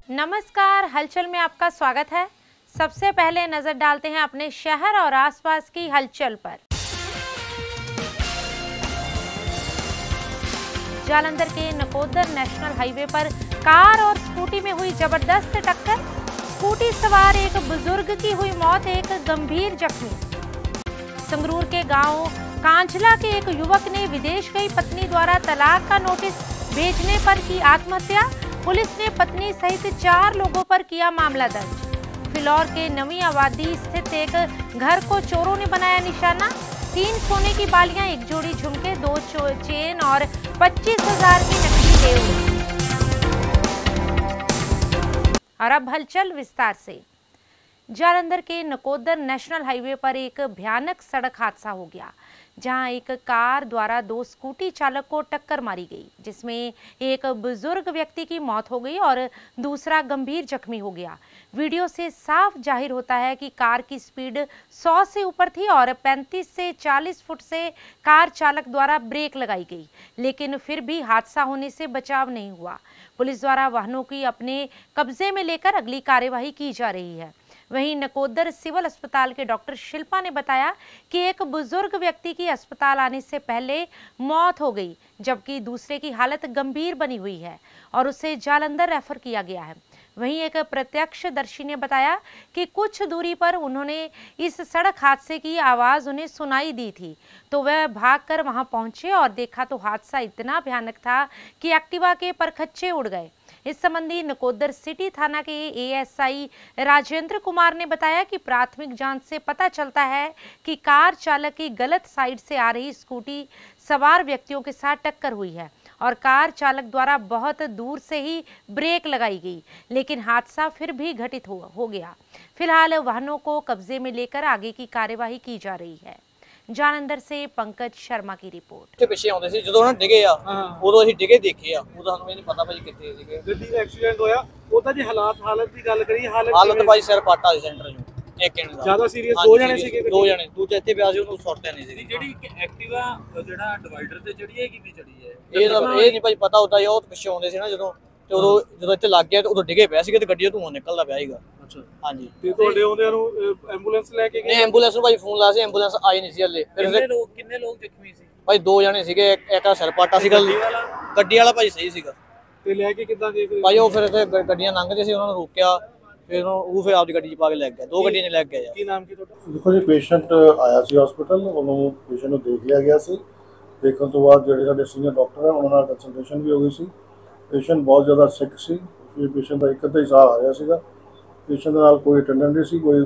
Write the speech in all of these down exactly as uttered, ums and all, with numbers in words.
नमस्कार, हलचल में आपका स्वागत है। सबसे पहले नजर डालते हैं अपने शहर और आसपास की हलचल पर। जालंधर के नकोदर नेशनल हाईवे पर कार और स्कूटी में हुई जबरदस्त टक्कर। स्कूटी सवार एक बुजुर्ग की हुई मौत, एक गंभीर जख्मी। संगरूर के गांव कांचला के एक युवक ने विदेश गई पत्नी द्वारा तलाक का नोटिस भेजने पर की आत्महत्या। पुलिस ने पत्नी सहित चार लोगों पर किया मामला दर्ज। फिलौर के नवी आबादी स्थित एक घर को चोरों ने बनाया निशाना। तीन सोने की बालियां, एक जोड़ी झुमके, दो चेन और पच्चीस हजार की नकली लेव। और अब हलचल विस्तार से। जालंधर के नकोदर नेशनल हाईवे पर एक भयानक सड़क हादसा हो गया, जहां एक कार द्वारा दो स्कूटी चालक को टक्कर मारी गई, जिसमें एक बुजुर्ग व्यक्ति की मौत हो गई और दूसरा गंभीर जख्मी हो गया। वीडियो से साफ जाहिर होता है कि कार की स्पीड सौ से ऊपर थी और पैंतीस से चालीस फुट से कार चालक द्वारा ब्रेक लगाई गई, लेकिन फिर भी हादसा होने से बचाव नहीं हुआ। पुलिस द्वारा वाहनों की अपने कब्जे में लेकर अगली कार्यवाही की जा रही है। वहीं नकोदर सिविल अस्पताल के डॉक्टर शिल्पा ने बताया कि एक बुजुर्ग व्यक्ति की अस्पताल आने से पहले मौत हो गई, जबकि दूसरे की हालत गंभीर बनी हुई है और उसे जालंधर रेफर किया गया है। वहीं एक प्रत्यक्षदर्शी ने बताया कि कुछ दूरी पर उन्होंने इस सड़क हादसे की आवाज उन्हें सुनाई दी थी, तो वह भागकर वहां पहुंचे और देखा तो हादसा इतना भयानक था कि एक्टिवा के परखच्चे उड़ गए। इस संबंधी नकोदर सिटी थाना के एएसआई राजेंद्र कुमार ने बताया कि प्राथमिक जांच से पता चलता है कि कार चालक की गलत साइड से आ रही स्कूटी सवार व्यक्तियों के साथ टक्कर हुई है और कार चालक द्वारा बहुत दूर से ही ब्रेक लगाई गई, लेकिन हादसा फिर भी घटित हो, हो गया। फिलहाल वाहनों को कब्जे में लेकर आगे की कार्यवाही की जा रही है। जालंधर से पंकज शर्मा की रिपोर्ट। ਤੇ ਪਿੱਛੇ ਆਉਂਦੇ ਸੀ ਜਦੋਂ ਉਹਨਾਂ ਡਿੱਗੇ ਆ ਉਦੋਂ ਅਸੀਂ ਡਿੱਗੇ ਦੇਖੇ ਆ, ਉਦੋਂ ਸਾਨੂੰ ਇਹ ਨਹੀਂ ਪਤਾ ਭਾਈ ਕਿੱਥੇ ਸੀਗੇ। ਗੱਡੀ ਦਾ ਐਕਸੀਡੈਂਟ ਹੋਇਆ ਉਹਦਾ ਜੇ ਹਾਲਾਤ ਹਾਲਤ ਦੀ ਗੱਲ ਕਰੀਏ ਹਾਲਤ ਹਾਲਤ ਭਾਈ ਸਿਰ ਪਾਟਾ ਸੀ ਸੈਂਟਰ ਚੋਂ ਇੱਕ ਜਣੇ ਦਾ ਜ਼ਿਆਦਾ ਸੀਰੀਅਸ ਦੋ ਜਣੇ ਸੀਗੇ ਦੋ ਜਣੇ ਦੂਜੇ ਇੱਥੇ ਪਿਆ ਸੀ ਉਹਨੂੰ ਸੁੱਟਿਆ ਨਹੀਂ ਸੀ। ਜਿਹੜੀ ਐਕਟਿਵਾ ਜਿਹੜਾ ਡਿਵਾਈਡਰ ਤੇ ਚੜੀ ਹੈ ਕਿਵੇਂ ਚੜੀ ਹੈ ਇਹ ਤਾਂ ਇਹ ਨਹੀਂ ਭਾਈ ਪਤਾ ਹੁੰਦਾ, ਉਹ ਪਿੱਛੇ ਆਉਂਦੇ ਸੀ ਨਾ ਜਦੋਂ ਤੇ ਉਦੋਂ ਜਦੋਂ ਇੱਥੇ ਲੱਗ ਗਿਆ ਤੇ ਉਦੋਂ ਡਿੱਗੇ ਪਿਆ ਸੀਗੇ ਤੇ ਗੱਡੀ ਤੋਂ ਧੂਆਂ ਨਿਕਲਦਾ ਪਿਆ ਸੀਗਾ। ਅੱਛਾ ਹਾਂਜੀ ਤੇ ਤੁਹਾਡੇ ਆਉਂਦਿਆਂ ਨੂੰ ਐਂਬੂਲੈਂਸ ਲੈ ਕੇ ਨਹੀਂ ਐਂਬੂਲੈਂਸ ਨੂੰ ਭਾਈ ਫੋਨ ਲਾਇਆ ਸੀ, ਐਂਬੂਲੈਂਸ ਆਈ ਨਹੀਂ ਸੀ ਹਲੇ। ਕਿੰਨੇ ਲੋਕ ਕਿੰਨੇ ਲੋਕ ਜ਼ਖਮੀ ਸੀ ਭਾਈ ਦੋ ਜਣੇ ਸੀਗੇ, ਇੱਕ ਸਿਰ ਪਾਟਾ ਸੀਗਾ, ਗੱਡੀ ਵਾਲਾ ਭਾਈ ਸਹੀ ਸੀਗਾ। ਤੇ ਲੈ ਕੇ ਕਿੱਦਾਂ ਗਏ ਫਿਰ ਭਾਈ ਉਹ ਫਿਰ ਇੱਥੇ ਗੱਡੀਆਂ ਲੰਘਦੇ ਸੀ, ਉਹਨਾਂ ਨੂੰ ਰੋਕਿਆ, ਫਿਰ ਉਹ ਫਿਰ ਆਪਦੀ ਗੱਡੀ 'ਚ ਪਾ ਕੇ ਲੈ ਗਿਆ। ਦੋ ਗੱਡੀਆਂ 'ਚ ਲੈ ਕੇ ਕੀ ਨਾਮ ਕੀ ਤੁਹਾਡਾ? ਦੇਖੋ ਜੀ, ਪੇਸ਼ੈਂਟ ਆਇਆ ਸੀ ਹਸਪੀਟਲ, ਉਹਨੂੰ ਪੇਸ਼ੈਂਟ ਨੂੰ ਦੇਖ ਲਿਆ ਗਿਆ ਸੀ। ਦੇਖਣ ਤੋਂ ਬਾਅਦ ਜਿਹੜੇ ਸਾਡੇ ਸੀਨੀਅਰ ਡਾਕਟਰ ਹੈ ਉਹਨਾਂ ਨਾਲ ਕੰਸਲਟੇਸ਼ਨ ਵੀ ਹੋ ਗਈ ਸੀ। ਪੇਸ਼ੈਂਟ ਬਹੁਤ ਜ਼ਿਆਦਾ ਸਿਕ ਸੀ, ਫਿਰ ਪੇਸ਼ੈਂਟ ਦਾ ਇੱਕ ਅੱਧਾ ਹੀ ਸਾਹ ਆ ਰਿਹਾ ਸੀਗਾ। ਪੇਸ਼ੈਂਟ ਦੇ ਨਾਲ ਕੋਈ ਅਟੈਂਡੈਂਟ ਨਹੀਂ ਸੀ, ਕੋਈ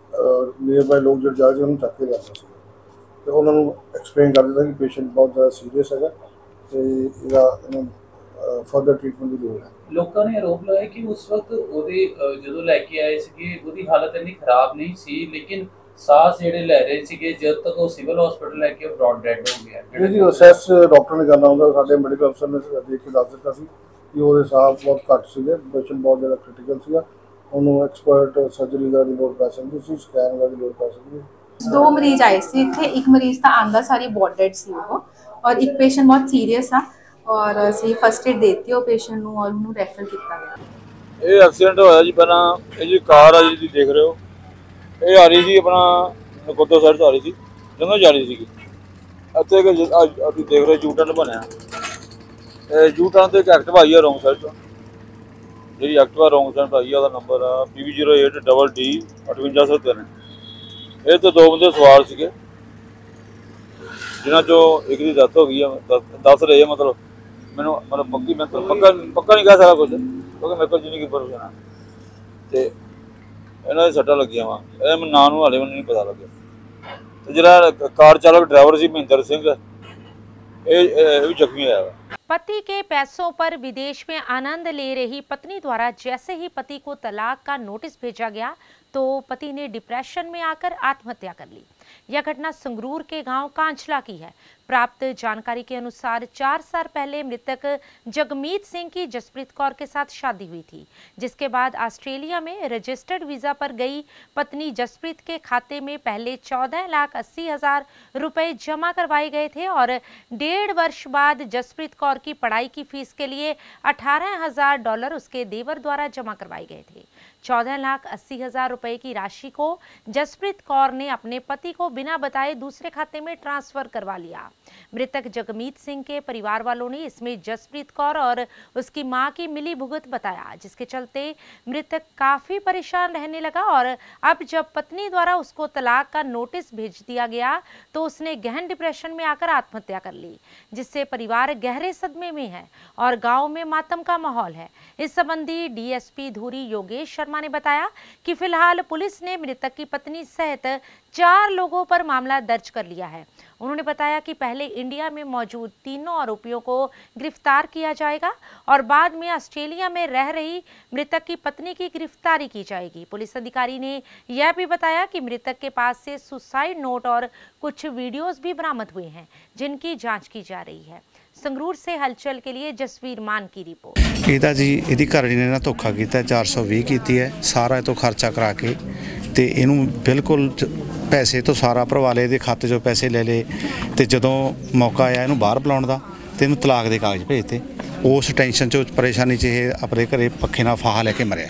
ਨੀਅਰ ਬਾਈ ਲੋਕ ਜਿਹੜੇ ਜਾ ਕੇ ਉਹਨੂੰ ਚੱਕ ਕੇ ਲਿਆਉਂਦੇ ਸੀ ਤੇ ਉਹਨਾਂ ਨੂੰ ਐਕਸਪਲੇਨ ਕਰ ਦਿੱਤਾ ਕਿ ਪੇਸ਼ੈਂਟ ਬਹੁਤ ਜ਼ਿਆਦਾ ਸੀਰੀਅਸ ਹੈਗਾ ਤੇ ਇਹਦਾ ਇਹਨੂੰ ਫਰਦਰ ਟ੍ਰੀਟਮੈਂਟ ਦੀ ਲੋੜ ਹੈ। ਲੋਕਾਂ ਨੇ ਆਰੋਪ ਲਾਇਆ ਕਿ ਉਸ ਵਕਤ ਉਹਦੇ ਜਦੋਂ ਲੈ ਕੇ ਆਏ ਸੀਗੇ ਉਹਦੀ ਹਾਲਤ ਇੰਨੀ ਖਰਾਬ ਨਹੀਂ ਸੀ, ਲੇਕਿਨ ਸਾਹ ਜਿਹੜੇ ਲੈ ਰਹੇ ਸੀਗੇ ਜਦ ਤੱਕ ਉਹ ਸਿਵਲ ਹਸਪੀਟਲ ਲੈ ਕੇ ਬ੍ਰੌਡ ਡੈਡ ਹੋ ਗਿਆ। ਇਹ ਜੀ ਅਸੈਸ ਡਾਕਟਰ ਨੇ ਕਰਨਾ ਹੁੰਦਾ, ਸਾਡੇ ਮੈਡੀਕਲ ਅਫਸਰ ਨੇ ਦੇਖ ਕੇ ਦੱਸ ਦਿੱਤਾ ਸੀ ਕਿ ਉਹਦੇ ਸਾਹ ਬਹੁਤ ਘੱਟ ਸੀਗੇ, ਪੇਸ਼ੈਂਟ ਬਹੁਤ ਜ਼ਿਆਦਾ ਕ੍ਰਿਟੀਕਲ ਸੀਗਾ, ਉਹਨੂੰ ਐਕਸਪਰਟ ਸਰਜਰੀ ਦਾ ਦੀ ਲੋੜ ਪੈ ਸਕਦੀ ਸੀ, ਸਕੈਨ ਦਾ ਦੀ ਲੋੜ ਪੈ ਸਕਦੀ ਸੀ। दो मरीज आए थे इतने, एक मरीज था आंदा सारी बॉडेड सी वो और एक पेशेंट बहुत सीरियस था और सही फर्स्ट एड देती हो पेशेंट ਨੂੰ और ਉਹਨੂੰ ਰੈਫਰ ਕੀਤਾ ਗਿਆ। ਇਹ ਐਕਸੀਡੈਂਟ ਹੋਇਆ ਜੀ ਪਹਿਲਾਂ, ਇਹ ਜੀ ਕਾਰ ਆ ਜੀ ਤੁਸੀਂ ਦੇਖ ਰਹੇ ਹੋ, ਇਹ ਆ ਰਹੀ ਸੀ ਆਪਣਾ ਨਕੋਦਰ ਸਾਈਡ ਤੋਂ ਆ ਰਹੀ ਸੀ, ਜੰਗਲ ਜਾ ਰਹੀ ਸੀਗੀ। ਇੱਥੇ ਕਿ ਤੁਸੀਂ ਦੇਖ ਰਹੇ ਯੂ ਟਰਨ ਬਣਿਆ, ਇਹ ਯੂ ਟਰਨ ਤੇ ਇੱਕ ਐਕਟਿਵਾ ਆਈ ਆ ਰੋਂਗ ਸਾਈਡ ਤੋਂ, ਜਿਹੜੀ ਐਕਟਿਵਾ ਰੋਂਗ ਸਾਈਡ ਆਈ ਆ ਉਹਦਾ ਨੰਬਰ ਆ P V zero eight double D ਅਠਵੰਜਾ ਸੌ ਤਿੰਨ। ਇਹ ਤੋਂ ਦੋ ਬੰਦੇ ਸਵਾਰ ਸੀਗੇ, ਜਿਨ੍ਹਾਂ ਚੋਂ ਇੱਕ ਦੀ ਡੈਥ ਹੋ ਗਈ ਆ, ਦੱਸ ਰਹੇ ਆ। ਮਤਲਬ ਮੈਨੂੰ ਮਤਲਬ ਪੱਕੀ ਮੈਂ ਪੱਕਾ ਪੱਕਾ ਨਹੀਂ ਕਹਿ ਸਕਦਾ ਕੁਝ, ਕਿਉਂਕਿ ਮੇਰੇ ਕੋਲ ਜਿੰਨੀ ਕੀ ਪਰਵਾਹ ਨਾ ਤੇ ਇਹਨਾਂ ਦੇ ਸੱਟਾਂ ਲੱਗੀਆਂ ਵਾ, ਇਹ ਮੈਨੂੰ ਨਾਂ ਨੂੰ ਹਾਲੇ ਮੈਨੂੰ ਨਹੀਂ ਪਤਾ ਲੱਗਿਆ। ਤੇ ਜਿਹੜਾ ਕਾਰ ਚਾਲਕ ड्राइवर ਸੀ ਮਹਿੰਦਰ ਸਿੰਘ, ਇਹ ਵੀ ਜ਼ਖਮੀ ਹੋਇਆ ਵਾ। पति के पैसों पर विदेश में आनंद ले रही पत्नी द्वारा जैसे ही पति को तलाक का नोटिस भेजा गया तो पति ने डिप्रेशन में आकर आत्महत्या कर ली। यह घटना संगरूर के गांव कांचला की है। प्राप्त जानकारी के अनुसार चार साल पहले मृतक जगमीत सिंह की जसप्रीत कौर के साथ शादी हुई थी, जिसके बाद ऑस्ट्रेलिया में रजिस्टर्ड वीजा पर गई पत्नी जसप्रीत के खाते में पहले चौदह लाख अस्सी हजार रुपए जमा करवाए गए थे और डेढ़ वर्ष बाद जसप्रीत कौर की पढ़ाई की फीस के लिए अठारह हजार डॉलर उसके देवर द्वारा जमा करवाए गए थे। चौदह लाख अस्सी हजार रुपए की राशि को जसप्रीत कौर ने अपने पति को बिना बताए दूसरे खाते में ट्रांसफर करवा लिया। मृतक जगमीत सिंह के परिवार वालों ने इसमें जसप्रीत कौर और उसकी मां की मिली भुगत बताया, जिसके चलते मृतक काफी परेशान रहने लगा और अब जब पत्नी द्वारा उसको तलाक का नोटिस भेज दिया गया तो उसने गहन डिप्रेशन में आकर आत्महत्या कर ली, जिससे परिवार गहरे सदमे में है और गांव में मातम का माहौल है। इस संबंधी डीएसपी धुरी योगेश शर्मा ने बताया कि फिलहाल पुलिस ने मृतक की पत्नी सहित चार लोगों पर मामला दर्ज कर लिया है। उन्होंने बताया कि पहले इंडिया में मौजूद तीनों आरोपियों को गिरफ्तार किया जाएगा और बाद में ऑस्ट्रेलिया में रह रही मृतक की पत्नी की गिरफ्तारी की जाएगी। पुलिस अधिकारी ने यह भी बताया कि मृतक के पास से सुसाइड नोट और कुछ वीडियोस भी बरामद हुए हैं, जिनकी जांच की जा रही है। संगरूर से हलचल के लिए जसवीर मान की रिपोर्ट। ਇਹਦਾ ਜੀ ਇਹਦੀ ਘਰੜੀ ਨੇ ਨਾ ਧੋਖਾ ਕੀਤਾ, चार सौ बीस ਕੀਤੀ ਹੈ ਸਾਰਾ ਤੋਂ ਖਰਚਾ ਕਰਾ ਕੇ ਤੇ ਇਹਨੂੰ ਬਿਲਕੁਲ ਪੈਸੇ ਤੋਂ ਸਾਰਾ ਭਰਵਾ ਲਏ, ਇਹਦੇ ਖਾਤੇ 'ਚੋਂ ਪੈਸੇ ਲੈ ਲਏ ਤੇ ਜਦੋਂ ਮੌਕਾ ਆਇਆ ਇਹਨੂੰ ਬਾਹਰ ਬੁਲਾਉਣ ਦਾ ਤੇ ਇਹਨੂੰ ਤਲਾਕ ਦੇ ਕਾਗਜ਼ ਭੇਜਤੇ। ਉਸ ਟੈਨਸ਼ਨ 'ਚ ਪਰੇਸ਼ਾਨੀ 'ਚ ਇਹ ਆਪਣੇ ਘਰੇ ਪੱਖੇ ਨਾਲ ਫਾਹਾ ਲੈ ਕੇ ਮਰਿਆ।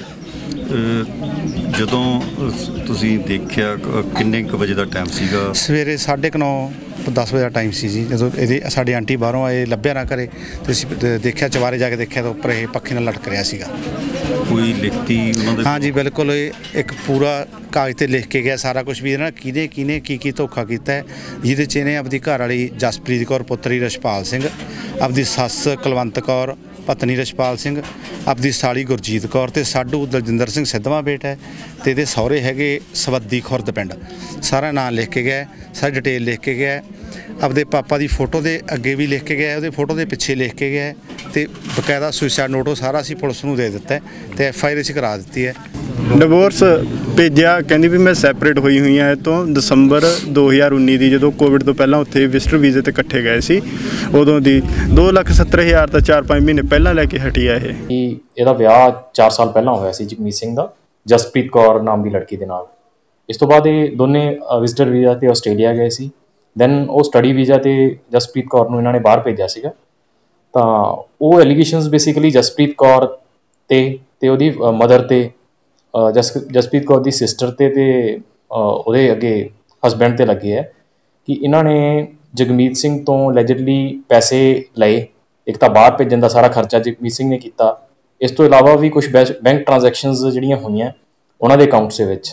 ਜਦੋਂ ਤੁਸੀਂ ਦੇਖਿਆ ਕਿੰਨੇ ਕੁ ਵਜੇ ਦਾ ਟਾਈਮ ਸੀਗਾ? ਸਵੇਰੇ ਸਾਢੇ ਕੁ ਨੌ दस बजे का टाइम सी जी। जो ये साढ़े आंटी बाहरों आए लभ्या ना करे तो देखा चवारे जाके देखा तो उपर पक्खी नाल लटक रहा सीगा। कोई लिखती? हाँ जी बिल्कुल, एक पूरा कागज ते लिख के गया सारा कुछ भी ना किने किने की की धोखा किया है, जिहदे च इहने अपनी घर वाली जसप्रीत कौर पुत्री रछपाल सिंह, अपनी सस कुलवंत कौर पत्नी रछपाल सिंह, अपनी साली गुरजीत कौर ते साडू दलजिंदर सिंह सिद्धवा बेट है ते इहदे सहुरे हैगे सवद्दी खुरद पिंड, सारा नाम लिख के गया, सारी डिटेल लिख के गया, अपने पापा की फोटो के अगे भी लिख के गया, उसदे फोटो के पिछे लिख के गया तो बकायदा सुसाइड नोट सारा असीं पुलिस नूं दे दिता है तो एफ आई आर असीं करा दी है। डिवोर्स भेजा, कहती भी मैं सैपरेट हुई हुई हाँ तो दसंबर दो हज़ार उन्नी की जो कोविड तो पहला उत्थे विजिटर वीजे ते इकट्ठे गए सी, उदों दी दो लख सत्तर हज़ार तो चार पाँच महीने पहला लैके हटी है। ਇਹਦਾ ਵਿਆਹ चार साल पहला होया सी जगमीत सिंह ਦਾ ਜਸਪ੍ਰੀਤ ਕੌਰ ਨਾਮ ਦੀ ਲੜਕੀ ਦੇ ਨਾਲ। ਇਸ ਤੋਂ ਬਾਅਦ ਇਹ ਦੋਨੇ ਵਿਜ਼ਟਰ ਵੀਜ਼ਾ ਤੇ ਆਸਟ੍ਰੇਲੀਆ ਗਏ ਸੀ। ਦੈਨ ਉਹ ਸਟੱਡੀ ਵੀਜ਼ਾ ਤੇ ਜਸਪ੍ਰੀਤ ਕੌਰ ਨੂੰ ਇਹਨਾਂ ਨੇ ਬਾਹਰ ਭੇਜਿਆ ਸੀਗਾ। ਤਾਂ ਉਹ ਐਲੀਗੇਸ਼ਨਸ ਬੇਸਿਕਲੀ ਜਸਪ੍ਰੀਤ ਕੌਰ ਤੇ ਤੇ ਉਹਦੀ ਮਦਰ ਤੇ ਜਸ ਜਸਪ੍ਰੀਤ ਕੌਰ ਦੀ ਸਿਸਟਰ ਤੇ ਤੇ ਉਹਦੇ ਅੱਗੇ ਹਸਬੈਂਡ ਤੇ ਲੱਗੇ ਹੈ ਕਿ ਇਹਨਾਂ ਨੇ ਜਗਮੀਤ ਸਿੰਘ ਤੋਂ ਐਲੀਜਡਲੀ ਪੈਸੇ ਲਏ। ਇੱਕ ਤਾਂ ਬਾਹਰ ਭੇਜਣ ਦਾ ਸਾਰਾ ਖਰਚਾ ਜਗਮੀਤ ਸਿੰਘ ਨੇ ਕੀਤਾ, ਇਸ ਤੋਂ ਇਲਾਵਾ ਵੀ ਕੁਝ ਬੈਂਕ ਟ੍ਰਾਂਜੈਕਸ਼ਨਸ ਜਿਹੜੀਆਂ ਹੋਈਆਂ ਉਹਨਾਂ ਦੇ ਅਕਾਊਂਟਸ ਦੇ ਵਿੱਚ।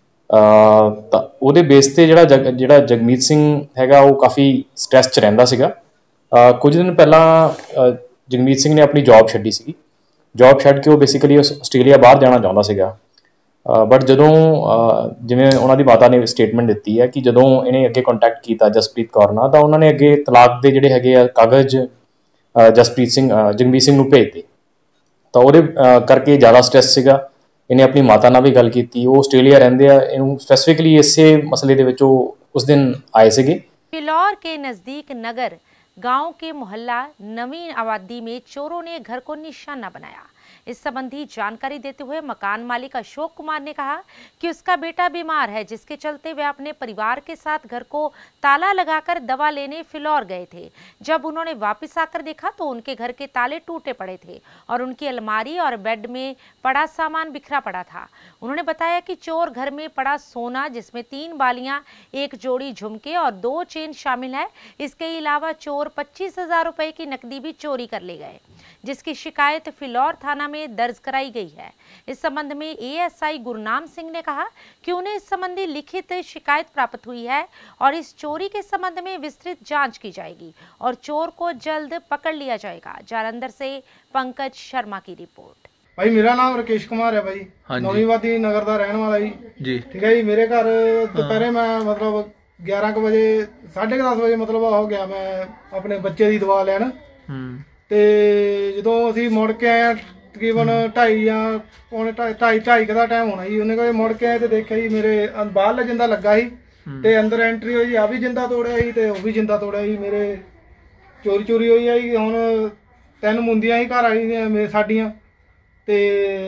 ਤਾਂ ਉਹਦੇ ਬੇਸ 'ਤੇ ਜਿਹੜਾ ਜਗ ਜਿਹੜਾ ਜਗਮੀਤ ਸਿੰਘ ਹੈਗਾ ਉਹ ਕਾਫੀ ਸਟ੍ਰੈਸ 'ਚ ਰਹਿੰਦਾ ਸੀਗਾ। ਕੁਝ ਦਿਨ ਪਹਿਲਾਂ ਜਗਮੀਤ ਸਿੰਘ ਨੇ ਆਪਣੀ ਜੌਬ ਛੱਡੀ ਸੀਗੀ। ਜੌਬ ਛੱਡ ਕੇ ਉਹ ਬੇਸਿਕਲੀ ਆਸਟ੍ਰੇਲੀਆ ਬਾਹਰ ਜਾਣਾ ਚਾਹੁੰਦਾ ਸੀਗਾ। ਬਟ ਜਦੋਂ ਜਿਵੇਂ ਉਹਨਾਂ ਦੀ ਮਾਤਾ ਨੇ ਸਟੇਟਮੈਂਟ ਦਿੱਤੀ ਹੈ ਕਿ ਜਦੋਂ ਇਹਨੇ ਅੱਗੇ ਕੰਟੈਕਟ ਕੀਤਾ ਜਸਪ੍ਰੀਤ ਕੌਰ ਨਾਲ ਤਾਂ ਉਹਨਾਂ ਨੇ ਅੱਗੇ ਤਲਾਕ ਦੇ ਜਿਹੜੇ ਹੈਗੇ ਆ ਕਾਗਜ਼ ਜਸਪ੍ਰੀਤ ਸਿੰਘ ਜਗਮੀਤ ਸਿੰਘ ਨੂੰ ਭੇਜਤੇ। ਤਾਂ ਉਹਦੇ ਕਰਕੇ ਜ਼ਿਆਦਾ ਸਟ੍ਰੈਸ ਸੀਗਾ। ਇਹਨੇ ਆਪਣੀ ਮਾਤਾ ਨਾਲ ਵੀ ਗੱਲ ਕੀਤੀ, ਉਹ ਆਸਟ੍ਰੇਲੀਆ ਰਹਿੰਦੇ ਆ, ਇਹਨੂੰ ਸਪੈਸੀਫਿਕਲੀ ਇਸੇ ਮਸਲੇ ਦੇ ਵਿੱਚ ਉਹ ਉਸ ਦਿਨ ਆਏ ਸੀਗੇ। फिलौर के नजदीक नगर गांव के मोहल्ला नवीन आबादी में चोरों ने घर को निशाना बनाया। इस संबंधी जानकारी देते हुए मकान मालिक अशोक कुमार ने कहा कि उसका बेटा बीमार है, जिसके चलते वे अपने परिवार के साथ घर को ताला लगाकर दवा लेने फिलौर गए थे। जब उन्होंने वापस आकर देखा तो उनके घर के ताले टूटे पड़े थे और उनकी अलमारी और बेड में पड़ा सामान बिखरा पड़ा था। उन्होंने बताया कि चोर घर में पड़ा सोना, जिसमें तीन बालियां, एक जोड़ी झुमके और दो चेन शामिल है, इसके अलावा चोर पच्चीस हजार रुपए की नकदी भी चोरी कर ले गए, जिसकी शिकायत फिलौर थाना में दर्ज कराई गई है। इस संबंध में एएसआई गुरनाम सिंह ने कहा कि उन्हें इस संबंधी लिखित शिकायत प्राप्त हुई है और इस चोरी के संबंध में विस्तृत जांच की जाएगी और चोर को जल्द पकड़ लिया जाएगा। जालंधर से पंकज शर्मा की रिपोर्ट। भाई मेरा नाम राकेश कुमार है भाई, नवीवादी नगर का रहने वाला जी जी ठीक है जी। मेरे घर दोपहर मैं मतलब ग्यारह बजे साढ़े दस बजे मतलब हो गया मैं अपने बच्चे की दवा लैन ਤੇ ਜਦੋਂ ਅਸੀਂ ਮੁੜ ਕੇ ਆਏ ਤਕਰੀਬਨ ਢਾਈ ਜਾਂ ਪੌਣੇ ਢਾਈ ਢਾਈ ਢਾਈ ਦਾ ਟਾਈਮ ਹੋਣਾ ਜੀ। ਉਹਨੇ ਕੋਲ ਮੁੜ ਕੇ ਆਏ ਤੇ ਦੇਖਿਆ ਜੀ ਮੇਰੇ ਬਾਹਰਲਾ ਜਿੰਦਾ ਲੱਗਾ ਸੀ ਤੇ ਅੰਦਰ ਐਂਟਰੀ ਹੋਈ, ਆ ਵੀ ਜਿੰਦਾ ਤੋੜਿਆ ਸੀ ਤੇ ਉਹ ਵੀ ਜਿੰਦਾ ਤੋੜਿਆ ਸੀ। ਮੇਰੇ ਚੋਰੀ ਚੋਰੀ ਹੋਈ ਆ ਜੀ। ਹੁਣ ਤਿੰਨ ਮੁੰਦੀਆਂ ਹੀ ਘਰ ਵਾਲੀ ਦੀਆਂ ਮੇ ਸਾਡੀਆਂ, ਤੇ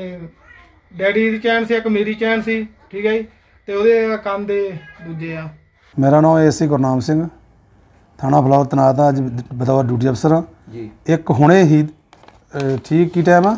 ਡੈਡੀ ਦੀ ਚੈਨ ਸੀ, ਇੱਕ ਮੇਰੀ ਚੈਨ ਸੀ, ਠੀਕ ਹੈ ਜੀ, ਤੇ ਉਹਦੇ ਕੰਨ ਦੇ ਦੂਜੇ ਆ। ਮੇਰਾ ਨਾਮ ਏਸੀ ਗੁਰਨਾਮ ਸਿੰਘ, ਥਾਣਾ ਫਲੋਰ ਤੈਨਾਤ ਹਾਂ, ਅੱਜ ਬਤੌਰ ਡਿਊਟੀ ਅਫਸਰ ਹਾਂ ਜੀ। ਇੱਕ ਹੁਣੇ ਹੀ ਠੀਕ ਕੀ ਟਾਈਮ ਆ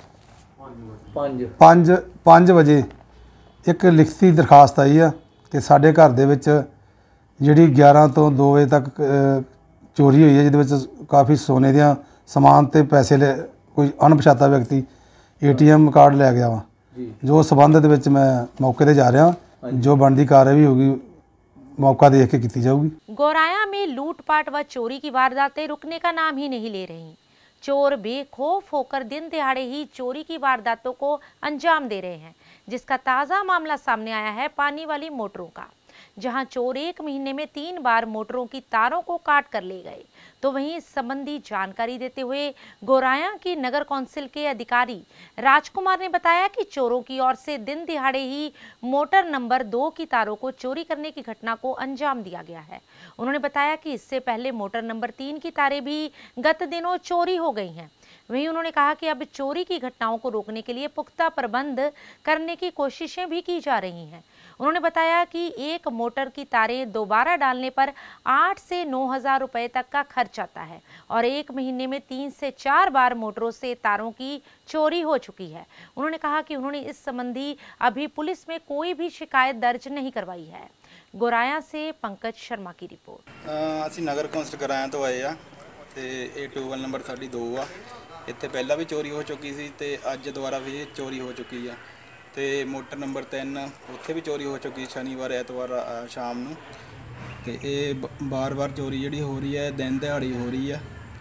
ਪੰਜ ਪੰਜ ਪੰਜ ਵਜੇ ਇੱਕ ਲਿਖਤੀ ਦਰਖਾਸਤ ਆਈ ਆ ਕਿ ਸਾਡੇ ਘਰ ਦੇ ਵਿੱਚ ਜਿਹੜੀ ਗਿਆਰਾਂ ਤੋਂ ਦੋ ਵਜੇ ਤੱਕ ਚੋਰੀ ਹੋਈ ਹੈ, ਜਿਹਦੇ ਵਿੱਚ ਕਾਫੀ ਸੋਨੇ ਦੀਆਂ ਸਮਾਨ ਤੇ ਪੈਸੇ ਲੈ ਕੋਈ ਅਣਪਛਾਤਾ ਵਿਅਕਤੀ ਏਟੀਐਮ ਕਾਰਡ ਲੈ ਗਿਆ ਵਾ। ਜੋ ਸਬੰਧ ਦੇ ਵਿੱਚ ਮੈਂ ਮੌਕੇ ਤੇ ਜਾ ਰਿਹਾ, ਜੋ ਬਣਦੀ ਕਾਰਵਾਈ होगी मौका देख के की जाऊगी। गौराया में लूटपाट व चोरी की वारदातें रुकने का नाम ही नहीं ले रही। चोर बेखौफ होकर दिन दिहाड़े ही चोरी की वारदातों को अंजाम दे रहे हैं, जिसका ताज़ा मामला सामने आया है पानी वाली मोटरों का, जहां चोर एक महीने में तीन बार मोटरों की तारों को काट कर ले गए। तो वहीं इस संबंधी जानकारी देते हुए गौराया की नगर कौंसिल के अधिकारी राजकुमार ने बताया कि चोरों की ओर से दिन दिहाड़े ही मोटर नंबर दो की तारों को चोरी करने की घटना को अंजाम दिया गया है। उन्होंने बताया कि इससे पहले मोटर नंबर तीन की तारें भी गत दिनों चोरी हो गई हैं। वहीं उन्होंने कहा कि अब चोरी की घटनाओं को रोकने के लिए पुख्ता प्रबंध करने की कोशिशें भी की जा रही हैं। उन्होंने बताया कि एक मोटर की तारें दोबारा डालने पर आठ से नौ हजार रुपए तक का खर्च आता है और एक महीने में तीन से चार बार मोटरों से तारों की चोरी हो चुकी है। उन्होंने कहा कि उन्होंने इस संबंधी अभी पुलिस में कोई भी शिकायत दर्ज नहीं करवाई है। गौराया से पंकज शर्मा की रिपोर्ट। ਅਸੀਂ ਨਗਰ ਕੌਂਸਲ ਗਰਾਇਆ ਤੋਂ ਆਏ ਆ ਤੇ ਇਹ ਟਿਊਬਲ ਨੰਬਰ ਸਾਡੀ ਦੋ ਆ। ਇੱਥੇ ਪਹਿਲਾਂ ਵੀ ਚੋਰੀ ਹੋ ਚੁੱਕੀ ਸੀ ਤੇ ਅੱਜ ਦੁਬਾਰਾ ਵੀ ਚੋਰੀ ਹੋ ਚੁੱਕੀ ਆ ਤੇ ਮੋਟਰ ਨੰਬਰ ਤਿੰਨ ਉੱਥੇ ਵੀ ਚੋਰੀ ਹੋ ਚੁੱਕੀ ਸ਼ਨੀਵਾਰ ਐਤਵਾਰ ਸ਼ਾਮ ਨੂੰ। ਤੇ ਇਹ ਬਾਰ-ਬਾਰ ਚੋਰੀ ਜਿਹੜੀ ਹੋ ਰਹੀ ਹੈ ਦਿਨ ਦਿਹਾੜੀ ਹੋ ਰਹੀ ਆ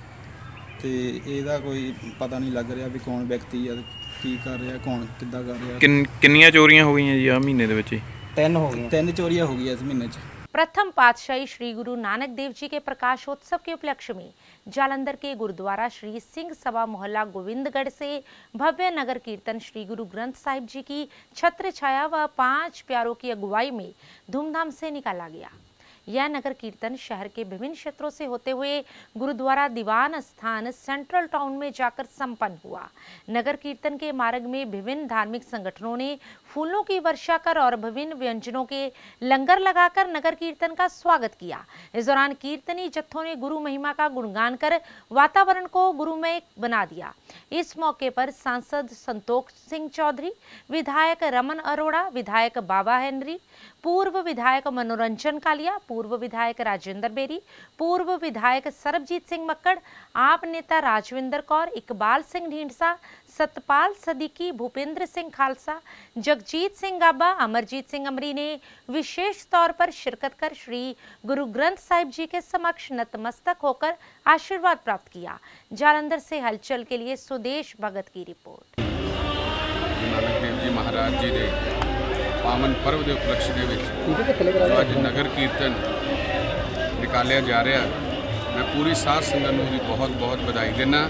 ਤੇ ਇਹਦਾ ਕੋਈ ਪਤਾ ਨਹੀਂ ਲੱਗ ਰਿਹਾ ਵੀ ਕੌਣ ਵਿਅਕਤੀ ਆ, ਕੀ ਕਰ ਰਿਹਾ, ਕੌਣ ਕਿੱਦਾਂ ਕਰ ਰਿਹਾ। ਕਿੰਨੀਆਂ ਚੋਰੀਆਂ ਹੋ ਗਈਆਂ ਜੀ ਆ ਮਹੀਨੇ ਦੇ ਵਿੱਚ? ਤਿੰਨ ਹੋ ਗਈਆਂ। ਤਿੰਨ ਚੋਰੀਆਂ ਹੋ ਗਈਆਂ ਇਸ ਮਹੀਨੇ 'ਚ। प्रथम पातशाही श्री गुरु नानक देव जी के प्रकाशोत्सव के उपलक्ष्य में जालंधर के गुरुद्वारा श्री सिंह सभा मोहल्ला गोविंदगढ़ से भव्य नगर कीर्तन श्री गुरु ग्रंथ साहिब जी की छत्र छाया व पांच प्यारों की अगुवाई में धूमधाम से निकाला गया। यह नगर कीर्तन शहर के विभिन्न क्षेत्रों से होते हुए गुरुद्वारा दीवान स्थान सेंट्रल टाउन में जाकर संपन्न हुआ। नगर कीर्तन के मार्ग में विभिन्न धार्मिक संगठनों ने फूलों की वर्षा कर और विभिन्न व्यंजनों के लंगर लगाकर नगर कीर्तन का स्वागत किया। इस दौरान कीर्तनी जत्थों ने गुरु महिमा का गुणगान कर वातावरण को गुरुमय बना दिया। इस मौके पर सांसद संतोष सिंह चौधरी, विधायक रमन अरोड़ा, विधायक बाबा हेनरी, पूर्व विधायक मनोरंजन कालिया, पूर्व विधायक राजेंद्र बेरी, पूर्व विधायक सरबजीत सिंह मक्कड़, आप नेता राजविंदर कौर, इकबाल सिंह ढींढसा, सतपाल सदीकी, भूपेंद्र सिंह खालसा, जगजीत सिंह गाबा, अमरजीत सिंह अमरी ने विशेष तौर पर शिरकत कर श्री गुरु ग्रंथ साहिब जी के समक्ष नतमस्तक होकर आशीर्वाद प्राप्त किया। जालंधर से हलचल के लिए सुदेश भगत की रिपोर्ट। नानक देव जी महाराज जी ने पावन पर्व के उपलक्ष्य के जो अज नगर कीर्तन निकालिया जा रहा, मैं पूरी साध संगत नूं बहुत बहुत बधाई देना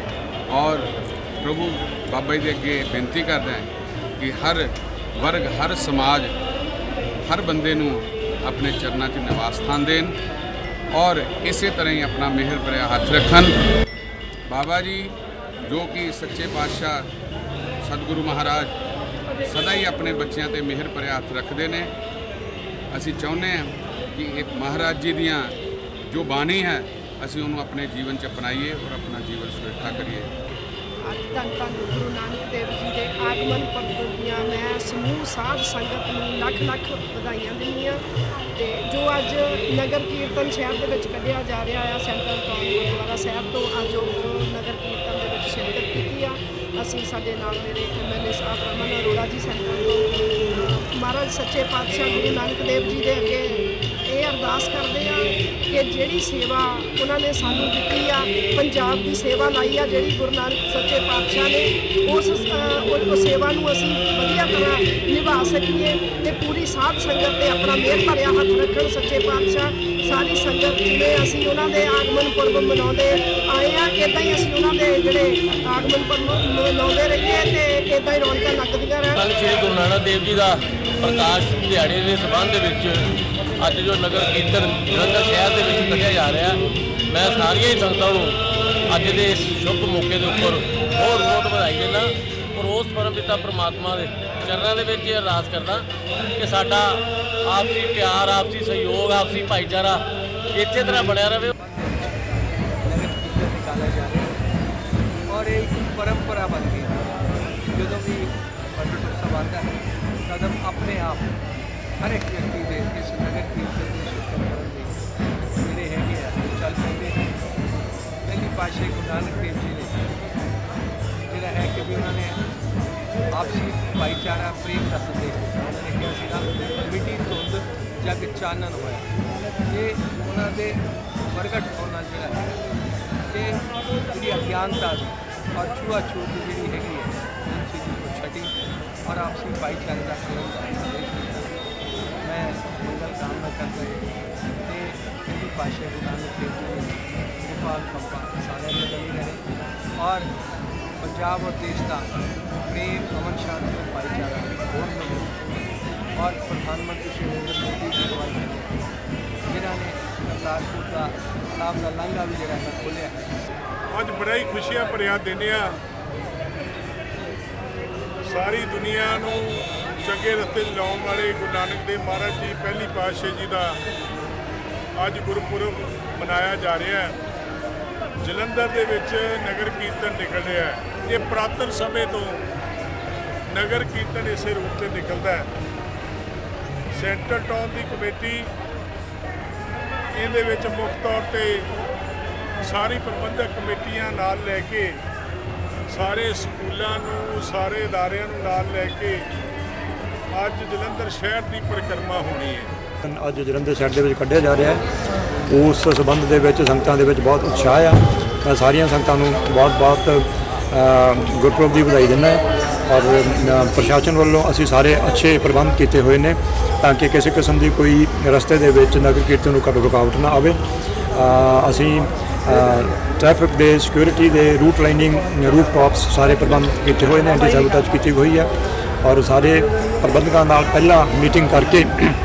और प्रभु बाबा जी के अगे बेनती करदा है कि हर वर्ग हर समाज हर बंदे नूं अपने चरणों च निवास स्थान देन और इस तरह ही अपना मेहर भरिया हथ रखन। बाबा जी जो कि सच्चे पातशाह सतगुरु महाराज सदा ही अपने बच्चों ते मेहर भरिया हथ रखते हैं। असी चाहुंदे हैं कि एक महाराज जी दियाँ जो बाणी है असी उन्होंने अपने जीवन च अपनाइए और अपना जीवन सुरक्षा करिए। ਅੱਜ ਧੰਨ ਧੰਨ ਗੁਰੂ ਨਾਨਕ ਦੇਵ ਜੀ ਦੇ ਆਗਮਨ ਪੁਰਬ ਦੀਆਂ ਮੈਂ ਸਮੂਹ ਸਾਧ ਸੰਗਤ ਨੂੰ ਲੱਖ ਲੱਖ ਵਧਾਈਆਂ ਦਿੰਦੀ ਹਾਂ ਤੇ ਜੋ ਅੱਜ ਨਗਰ ਕੀਰਤਨ ਸ਼ਹਿਰ ਦੇ ਵਿੱਚ ਕੱਢਿਆ ਜਾ ਰਿਹਾ ਆ ਸੈਂਟਰਲ ਟਾਊਨ ਗੁਰਦੁਆਰਾ ਸਾਹਿਬ ਤੋਂ ਅੱਜ ਉਹ ਨਗਰ ਕੀਰਤਨ ਦੇ ਵਿੱਚ ਸ਼ਿਰਕਤ ਕੀਤੀ ਆ। ਅਸੀਂ ਸਾਡੇ ਨਾਲ ਮੇਰੇ ਐਮਐਲਏ ਸਾਹਿਬ ਰਮਨ ਅਰੋੜਾ ਜੀ ਸੈਂਟਰਲ ਤੋਂ ਮਹਾਰਾਜ ਸੱਚੇ ਪਾਤਸ਼ਾਹ ਗੁਰੂ ਨਾਨਕ ਦੇਵ ਜੀ ਦੇ ਅੱਗੇ ਇਹ ਅਰਦਾਸ ਕਰਦੇ ਆ ਕਿ ਜਿਹੜੀ ਸੇਵਾ ਉਹਨਾਂ ਨੇ ਸਾਨੂੰ ਦਿੱਤੀ ਆ ਪੰਜਾਬ ਦੀ ਸੇਵਾ ਲਾਈ ਆ ਜਿਹੜੀ ਗੁਰੂ ਨਾਨਕ ਸੱਚੇ ਪਾਤਸ਼ਾਹ ਨੇ ਉਸ ਉਹ ਸੇਵਾ ਨੂੰ ਅਸੀਂ ਵਧੀਆ ਤਰ੍ਹਾਂ ਨਿਭਾ ਸਕੀਏ ਤੇ ਪੂਰੀ ਸਾਧ ਸੰਗਤ ਤੇ ਆਪਣਾ ਮਿਹਰ ਭਰਿਆ ਹੱਥ ਰੱਖਣ ਸੱਚੇ ਪਾਤਸ਼ਾਹ। ਸਾਰੀ ਸੰਗਤ ਜਿਵੇਂ ਅਸੀਂ ਉਹਨਾਂ ਦੇ ਆਗਮਨ ਪੁਰਬ ਮਨਾਉਂਦੇ ਆਏ ਆ ਇੱਦਾਂ ਹੀ ਅਸੀਂ ਉਹਨਾਂ ਦੇ ਜਿਹੜੇ ਆਗਮਨ ਪੁਰਬ ਮਨਾਉਂਦੇ ਰਹੀਏ ਤੇ ਇੱਦਾਂ ਹੀ ਰੌਣਕਾਂ ਲੱਗਦੀਆਂ ਰਹਿਣ। ਕੱਲ੍ਹ ਸ੍ਰੀ ਗੁਰੂ ਨਾਨਕ ਦੇਵ ਜੀ ਦਾ ਪ੍ਰਕਾਸ਼ ਦਿਹਾੜੇ ਦੇ ਸੰਬੰਧ ਵਿੱਚ ਅੱਜ ਜੋ ਨਗਰ ਕੀਰਤਨ ਜਲੰਧਰ ਸ਼ਹਿਰ ਦੇ ਵਿੱਚ ਕੱਢਿਆ ਜਾ ਰਿਹਾ, ਮੈਂ ਸਾਰੀਆਂ ਹੀ ਸੰਗਤਾਂ ਨੂੰ ਅੱਜ ਦੇ ਇਸ ਸ਼ੁਭ ਮੌਕੇ ਦੇ ਉੱਪਰ ਬਹੁਤ ਬਹੁਤ ਵਧਾਈ ਦਿੰਦਾ ਔਰ ਉਸ ਪਰਮਪਿਤਾ ਪ੍ਰਮਾਤਮਾ ਦੇ ਚਰਨਾਂ ਦੇ ਵਿੱਚ ਇਹ ਅਰਦਾਸ ਕਰਦਾ ਕਿ ਸਾਡਾ ਆਪਸੀ ਪਿਆਰ, ਆਪਸੀ ਸਹਿਯੋਗ, ਆਪਸੀ ਭਾਈਚਾਰਾ ਇਸੇ ਤਰ੍ਹਾਂ ਬਣਿਆ ਰਹੇ। ਨਿਕਾਲਿਆ ਜਾ ਰਿਹਾ ਔਰ ਇਹ ਪਰੰਪਰਾ ਬਣ ਗਈ। ਜਦੋਂ ਵੀ ਪੰਡਿਤ ਉਤਸਵ ਆਉਂਦਾ ਹੈ ਕਦਮ ਆਪਣੇ ਆਪ ਹਰ ਇੱਕ ਵਿਅਕਤੀ ਦੇ ਇਸ ਨਗਰ ਕੀਰਤਨ ਦੀ ਸ਼ੁਰੂ ਕਰਨ ਲਈ ਜਿਹੜੇ ਹੈਗੇ ਆ ਚੱਲ ਪੈਂਦੇ ਨੇ। ਪਹਿਲੀ ਪਾਤਸ਼ਾਹੀ ਗੁਰੂ ਨਾਨਕ ਦੇਵ ਜੀ ਨੇ ਜਿਹੜਾ ਹੈ ਕਿ ਵੀ ਉਹਨਾਂ ਨੇ ਆਪਸੀ ਭਾਈਚਾਰਾ ਪ੍ਰੇਮ ਦਾ ਸੰਦੇਸ਼ ਦਿੱਤਾ। ਉਹਨਾਂ ਨੇ ਕਿਹਾ ਸੀਗਾ ਮਿੱਟੀ ਧੁੰਦ ਜਗ ਚਾਨਣ ਹੋਇਆ। ਇਹ ਉਹਨਾਂ ਦੇ ਪ੍ਰਗਟ ਹੋਣ ਨਾਲ ਜਿਹੜਾ ਹੈ ਕਿ ਜਿਹੜੀ ਅਗਿਆਨਤਾ ਦੀ ਔਰ ਛੂਆ-ਛੂਤ ਦੀ ਜਿਹੜੀ ਹੈਗੀ ਹੈ ਉਸ ਚੀਜ਼ ਨੂੰ ਛੱਡੀ ਔਰ ਆਪਸੀ ਭਾਈਚਾਰੇ ਦਾ ਪ੍ਰੇਮ ਦਾ ਸੰਦੇਸ਼ ਦਿੱਤਾ। ਮੈਂ ਮੰਗਲ ਕਾਮਨਾ ਕਰਦਾ ਕਿ ਪਹਿਲੀ ਪਾਤਸ਼ਾਹੀ ਗੁਰੂ ਨਾਨਕ ਦੇਵ ਜੀ ਨੇ ਕਿਰਪਾ ਕੰਪਾ ਸਾਰਿਆਂ ਨੂੰ ਬਣੀ ਰਹੇ ਔਰ ਪੰਜਾਬ ਔਰ ਦੇਸ਼ ਦਾ प्रेम, अमन, शांति और भाईचारा बहुत मजबूत और प्रधानमंत्री श्री नरेंद्र मोदी की अगवाई में जिन्होंने करतारपुर का साहब का लांघा भी जरा खोलिया है। अज बड़ा ही खुशियां भरिया दिन आ, सारी दुनिया नूं चंगे रस्ते लाने वाले गुरु नानक देव महाराज जी पहली पातशाही जी का अज गुरपुरब मनाया जा रहा है। जलंधर दे विच नगर कीर्तन निकल रहा है। ये पुरातन समय तो नगर कीर्तन इस रूप से निकलता है। सेंट्रल टाउन की कमेटी ये मुख्य तौर पर सारी प्रबंधक कमेटियां नाल लैके सारे स्कूलों सारे इदारियां नाल लैके अज जलंधर शहर की परिक्रमा होनी है। अज जलंधर शहर के कढ़िया जा रहा है। उस संबंध के संगतां दे विच बहुत उत्साह आ। मैं सारिया संगतां नूं बहुत बहुत गुरपुरब की बधाई दिना है और प्रशासन वालों असी सारे अच्छे प्रबंध किए हुए हैं ताकि किसी किस्म की कोई रस्ते दे विच नगर कीर्तन नूं कभी रुकावट ना आवे। असी ट्रैफिक के सिक्योरिटी के रूट लाइनिंग रूट टॉप्स सारे प्रबंध किए हुए हैं, एंटी सैबोटेज की हुई है और सारे प्रबंधकों नाल पहला मीटिंग करके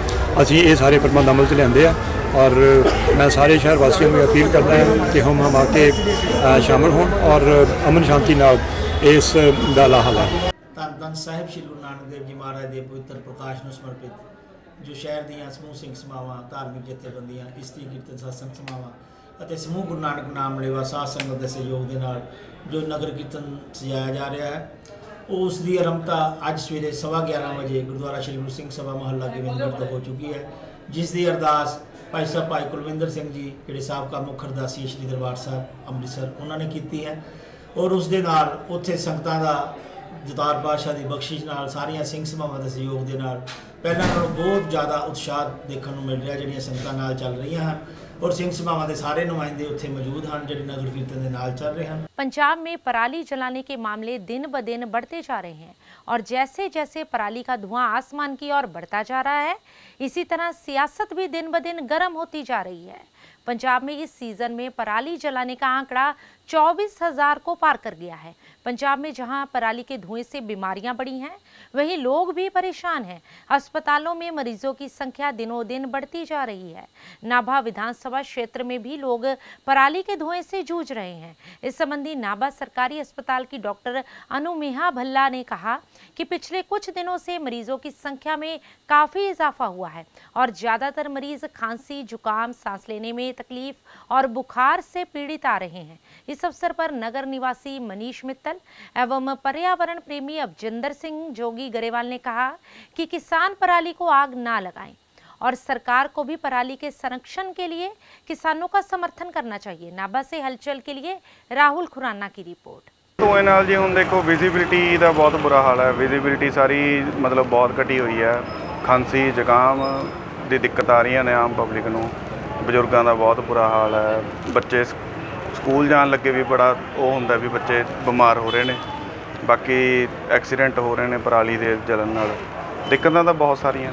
असी ये सारे प्रबंध अमल च लिआंदे आ और मैं सारे शहर वासियों को अपील करता है कि हम हम आके शामिल हों और अमन शांति नाल इस दा लाहा लें। धन धन साहिब श्री गुरु नानक देव जी महाराज के पवित्र प्रकाश में समर्पित जो शहर ਦੀਆਂ ਸਮੂਹ ਸਿੰਘ ਸਮਾਵਾਂ, धार्मिक ਜਥੇਬੰਦੀਆਂ, ਇਸਤਰੀ ਕੀਰਤਨ सत्संग ਸਮਾਵਾਂ ਅਤੇ ਸਮੂਹ ਗੁਰੂ ਨਾਨਕ ਨਾਮ ਲੇਵਾ ਸਾਧ ਸੰਗਤ ਦੇ ਸਹਿਯੋਗ ਦੇ ਨਾਲ ਜੋ ਨਗਰ ਕੀਰਤਨ ਸਜਾਇਆ ਜਾ ਰਿਹਾ ਹੈ ਉਸ ਦੀ ਆਰੰਭਤਾ ਅੱਜ ਸਵੇਰੇ ਸਵਾ ਗਿਆਰਾਂ ਵਜੇ ਗੁਰਦੁਆਰਾ ਸ਼੍ਰੀ ਗੁਰੂ ਸਿੰਘ ਸਭਾ ਮਹੱਲਾ ਗੋਬਿੰਦਗੜ੍ਹ ਤੋਂ ਹੋ ਚੁੱਕੀ ਹੈ, ਜਿਸ ਦੀ ਅਰਦਾਸ ਭਾਈ ਸਾਹਿਬ ਭਾਈ ਕੁਲਵਿੰਦਰ ਸਿੰਘ ਜੀ ਜਿਹੜੇ ਸਾਬਕਾ ਮੁੱਖ ਅਰਦਾਸੀ ਸ਼੍ਰੀ ਦਰਬਾਰ ਸਾਹਿਬ ਅੰਮ੍ਰਿਤਸਰ ਉਹਨਾਂ ਨੇ ਕੀਤੀ ਹੈ ਔਰ ਉਸ ਦੇ ਨਾਲ ਉੱਥੇ ਸੰਗਤਾਂ ਦਾ ਜਤਾਰ ਪਾਤਸ਼ਾਹ ਦੀ ਬਖਸ਼ਿਸ਼ ਨਾਲ ਸਾਰੀਆਂ ਸਿੰਘ ਸਭਾਵਾਂ ਦੇ ਸਹਿਯੋਗ ਦੇ ਨਾਲ ਪਹਿਲਾਂ ਨਾਲੋਂ ਬਹੁਤ ਜ਼ਿਆਦਾ ਉਤਸ਼ਾਹ ਦੇਖਣ ਨੂੰ ਮਿਲ ਰਿਹਾ। ਜਿਹੜੀਆਂ ਸੰਗਤਾਂ ਨਾਲ ਚੱਲ ਰਹੀਆਂ ਹਨ और सिंह सभावां के सारे नुमाइंदे उत्थे मौजूद हैं जिहड़े नगर कीर्तन के नाल चल रहे हैं। पंजाब में पराली जलाने के मामले दिन ब दिन बढ़ते जा रहे हैं और जैसे जैसे पराली का धुआं आसमान की ओर बढ़ता जा रहा है इसी तरह सियासत भी दिन ब दिन गर्म होती जा रही है। पंजाब में इस सीजन में पराली जलाने का आंकड़ा चौबीस हजार को पार कर गया है। पंजाब में जहां पराली के धुएं से बीमारियां बढ़ी हैं वहीं लोग भी परेशान हैं। अस्पतालों में मरीजों की संख्या दिनों दिन बढ़ती जा रही है। नाभा विधानसभा क्षेत्र में भी लोग पराली के धुएं से जूझ रहे हैं। इस संबंधी नाभा सरकारी अस्पताल की डॉक्टर अनुमेहा भल्ला ने कहा कि पिछले कुछ दिनों से मरीजों की संख्या में काफी इजाफा हुआ है और ज्यादातर मरीज खांसी, जुकाम, सांस लेने में तकलीफ और बुखार से पीड़ित आ रहे हैं। इस अवसर पर नगर निवासी मनीष मित्तल एवं पर्यावरण प्रेमी अवजिंदर सिंह जोगी गरेवाल ने कहा कि किसान पराली को आग ना लगाएं और सरकार को भी पराली के संरक्षण के लिए किसानों का समर्थन करना चाहिए। नाभा से हलचल के लिए राहुल खुराना की रिपोर्ट। तो नाल जी हुण देखो विजिबिलिटी का बहुत बुरा हाल है। विजिबिलिटी सारी मतलब बहुत घटी हुई है। खांसी, जुकाम की दिक्कत आ रही ने आम पब्लिक नूं। बजुर्गों का बहुत बुरा हाल है। बच्चे स्कूल जान लगे भी बड़ा वो होंदा भी बच्चे बीमार हो रहे हैं। बाकी एक्सीडेंट हो रहे हैं पराली के जलन नाल। दिक्कतां तो बहुत सारियां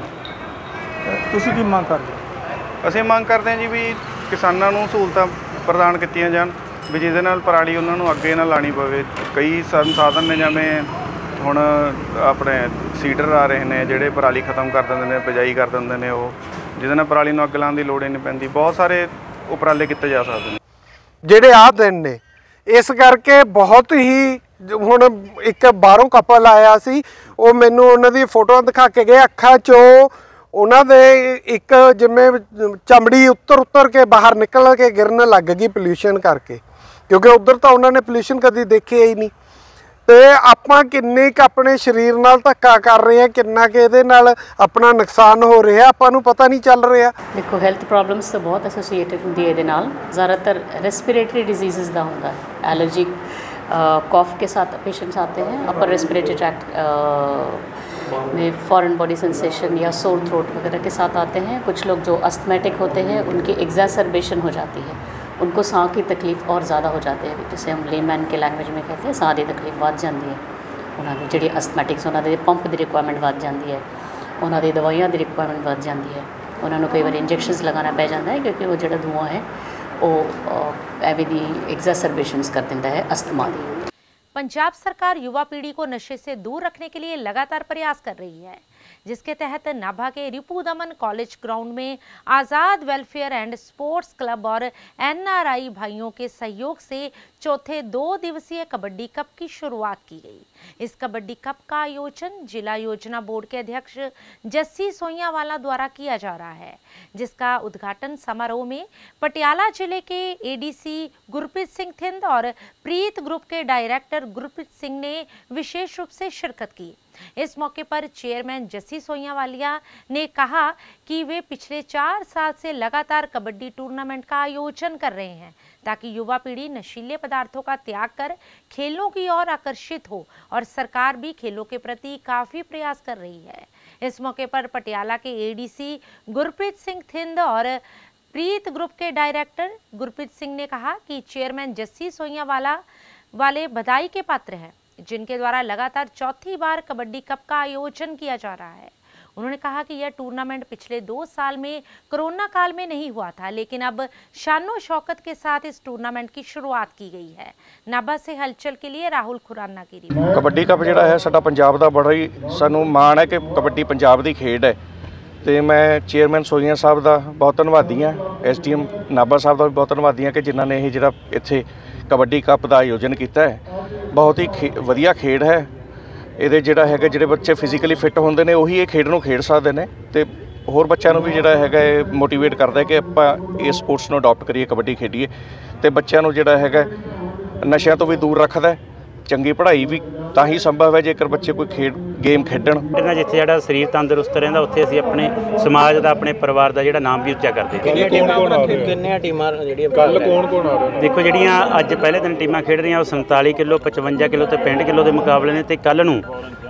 ने। तुसीं की मंग करदे हो? असीं मंग करते हैं जी भी किसानां नूं सहूलतां प्रदान कीतियां जाण भी जिहदे नाल पराली उन्हां नूं अगे ना लाणी पवे। कई संसाधन ने जिवें हुण अपने सीडर आ रहे हैं जिहड़े पराली खत्म कर दिंदे ने, बिजाई कर दिंदे ने। वो ਜਿਹਦੇ ਨਾਲ ਪਰਾਲੀ ਨੂੰ ਅੱਗ ਲਾਉਣ ਦੀ ਲੋੜ ਹੀ ਨਹੀਂ ਪੈਂਦੀ। ਬਹੁਤ ਸਾਰੇ ਉਪਰਾਲੇ ਕੀਤੇ ਜਾ ਸਕਦੇ ਨੇ ਜਿਹੜੇ ਆਹ ਦਿਨ ਨੇ। ਇਸ ਕਰਕੇ ਬਹੁਤ ਹੀ ਹੁਣ ਇੱਕ ਬਾਹਰੋਂ ਕਪਲ ਆਇਆ ਸੀ, ਉਹ ਮੈਨੂੰ ਉਹਨਾਂ ਦੀ ਫੋਟੋਆਂ ਦਿਖਾ ਕੇ ਗਏ। ਅੱਖਾਂ 'ਚੋਂ ਉਹਨਾਂ ਦੇ ਇੱਕ ਜਿਵੇਂ ਚਮੜੀ ਉੱਤਰ ਉੱਤਰ ਕੇ ਬਾਹਰ ਨਿਕਲ ਕੇ ਗਿਰਨ ਲੱਗ ਗਈ ਪੋਲਿਊਸ਼ਨ ਕਰਕੇ, ਕਿਉਂਕਿ ਉੱਧਰ ਤਾਂ ਉਹਨਾਂ ਨੇ ਪੋਲਿਊਸ਼ਨ ਕਦੀ ਦੇਖਿਆ ਹੀ ਨਹੀਂ। ਤੇ ਆਪਾਂ ਕਿੰਨੇ ਕੁ ਆਪਣੇ ਸਰੀਰ ਨਾਲ ਧੱਕਾ ਕਰ ਰਹੇ ਹਾਂ, ਕਿੰਨਾ ਕਿ ਇਹਦੇ ਨਾਲ ਆਪਣਾ ਨੁਕਸਾਨ ਹੋ ਰਿਹਾ, ਆਪਾਂ ਨੂੰ ਪਤਾ ਨਹੀਂ ਚੱਲ ਰਿਹਾ। देखो हैल्थ प्रॉब्लम्स तो बहुत एसोसीएटेड होंगी ਇਹਦੇ ਨਾਲ। ज़्यादातर रेस्पिरेटरी डिजीज़ ਦਾ ਹੁੰਦਾ है। एलर्जिक कॉफ के साथ पेशेंट्स आते हैं, अपर रेस्पिरेटरी ट्रैक्ट में फॉरेन बॉडी सेंसेशन या सोर थ्रोट वगैरह के साथ आते हैं। कुछ लोग जो अस्थमेटिक होते हैं उनकी एग्जैसरबेशन हो जाती है, उनको सांस की तकलीफ और ज़्यादा हो जाती है, जिसे हम लेमैन के लैंग्वेज में कहते हैं सांस की तकलीफ वध जाती है। उन्होंने जी अस्थमैटिक्स उन्होंने पंप की रिक्वायरमेंट वध जाती है, उन्होंने दवाइयां की रिक्वायरमेंट वध जाती है, उन्होंने कई बार इंजैक्शनस लगाना पै जाता है, क्योंकि वो जो धुआं है वो एवं दी एग्जैसरबेशंस कर देता है अस्थमा दी। पंजाब सरकार युवा पीढ़ी को नशे से दूर रखने के लिए लगातार प्रयास कर रही है, जिसके तहत नाभा के रिपू दमन कॉलेज ग्राउंड में Azad welfare and sports club और एनआरआई भाइयों के सहयोग से चौथे दो दिवसीय कबड्डी कप की शुरुआत की गई। इस कबड्डी कप का आयोजन जिला योजना बोर्ड के अध्यक्ष जस्सी सोइयावाला द्वारा किया जा रहा है, जिसका उद्घाटन समारोह में पटियाला जिले के एडीसी गुरप्रीत सिंह थिंद और प्रीत ग्रुप के डायरेक्टर गुरप्रीत सिंह ने विशेष रूप से शिरकत की। इस मौके पर चेयरमैन जस्सी सोइयावालिया ने कहा कि वे पिछले चार साल से लगातार कबड्डी टूर्नामेंट का आयोजन कर रहे हैं, ताकि युवा पीढ़ी नशीले पदार्थों का त्याग कर खेलों की ओर आकर्षित हो, और सरकार भी खेलों के प्रति काफ़ी प्रयास कर रही है। इस मौके पर पटियाला के एडीसी गुरप्रीत सिंह थिंद और प्रीत ग्रुप के डायरेक्टर गुरप्रीत सिंह ने कहा कि चेयरमैन जस्सी सोइयावाला वाले बधाई के पात्र हैं, जिनके द्वारा लगातार चौथी बार कबड्डी कप का आयोजन किया जा रहा है। उन्होंने कहा कि यह टूर्नामेंट पिछले दो साल में कोरोना काल में नहीं हुआ था, लेकिन अब शानो शौकत के साथ इस टूर्नामेंट की शुरुआत की गई है। नाभा से हलचल के लिए राहुल खुराना की रिपोर्ट। कबड्डी कप जिहड़ा है साडा पंजाब दा बड़ा ही सानू माण है कि कबड्डी पंजाब दी खेड है, तो मैं चेयरमैन सोइया साहब का बहुत धन्नवादी हाँ, एस डी एम नाभा साहब का भी बहुत धन्नवादी हाँ कि जिन्होंने ये जिहड़ा इत्थे कबड्डी कप का आयोजन किया है। बहुत ही खे वधिया खेड है। ये जिहड़ा है जिहड़े बच्चे फिजिकली फिट होंदे ने उही ये खेड नूं खेड सकदे ने, ते होर बच्चों नूं भी जिहड़ा है मोटिवेट करता है कि आपां इस स्पोर्ट्स नूं अडॉप्ट करिए, कबड्डी खेडीए, ते बच्चों नूं जिहड़ा है नशिਆਂ तो भी दूर रखता है। चंगी पढ़ाई भी ਤਾਂ ਹੀ ਸੰਭਵ ਹੈ ਜੇਕਰ ਬੱਚੇ ਕੋਈ ਖੇਡ ਗੇਮ ਖੇਡਣ। ਜਿੱਥੇ ਜਿਹੜਾ ਸਰੀਰ ਤੰਦਰੁਸਤ ਰਹਿੰਦਾ ਉੱਥੇ ਅਸੀਂ ਆਪਣੇ ਸਮਾਜ ਦਾ ਆਪਣੇ ਪਰਿਵਾਰ ਦਾ ਜਿਹੜਾ ਨਾਮ ਵੀ ਉੱਚਾ ਕਰਦੇ। ਕਿੰਨੀਆਂ ਟੀਮਾਂ ਕਿੰਨੀਆਂ ਟੀਮਾਂ ਜਿਹੜੀਆਂ ਕੱਲ ਕੌਣ ਕੌਣ ਆ ਰਹੇ? ਦੇਖੋ ਜਿਹੜੀਆਂ ਅੱਜ ਪਹਿਲੇ ਦਿਨ ਟੀਮਾਂ ਖੇਡ ਰਹੀਆਂ ਉਹ ਸੰਤਾਲੀ ਕਿਲੋ ਪਚਵੰਜਾ ਕਿਲੋ ਤੇ ਪੈਂਹਠ ਕਿਲੋ ਦੇ ਮੁਕਾਬਲੇ ਨੇ, ਤੇ ਕੱਲ ਨੂੰ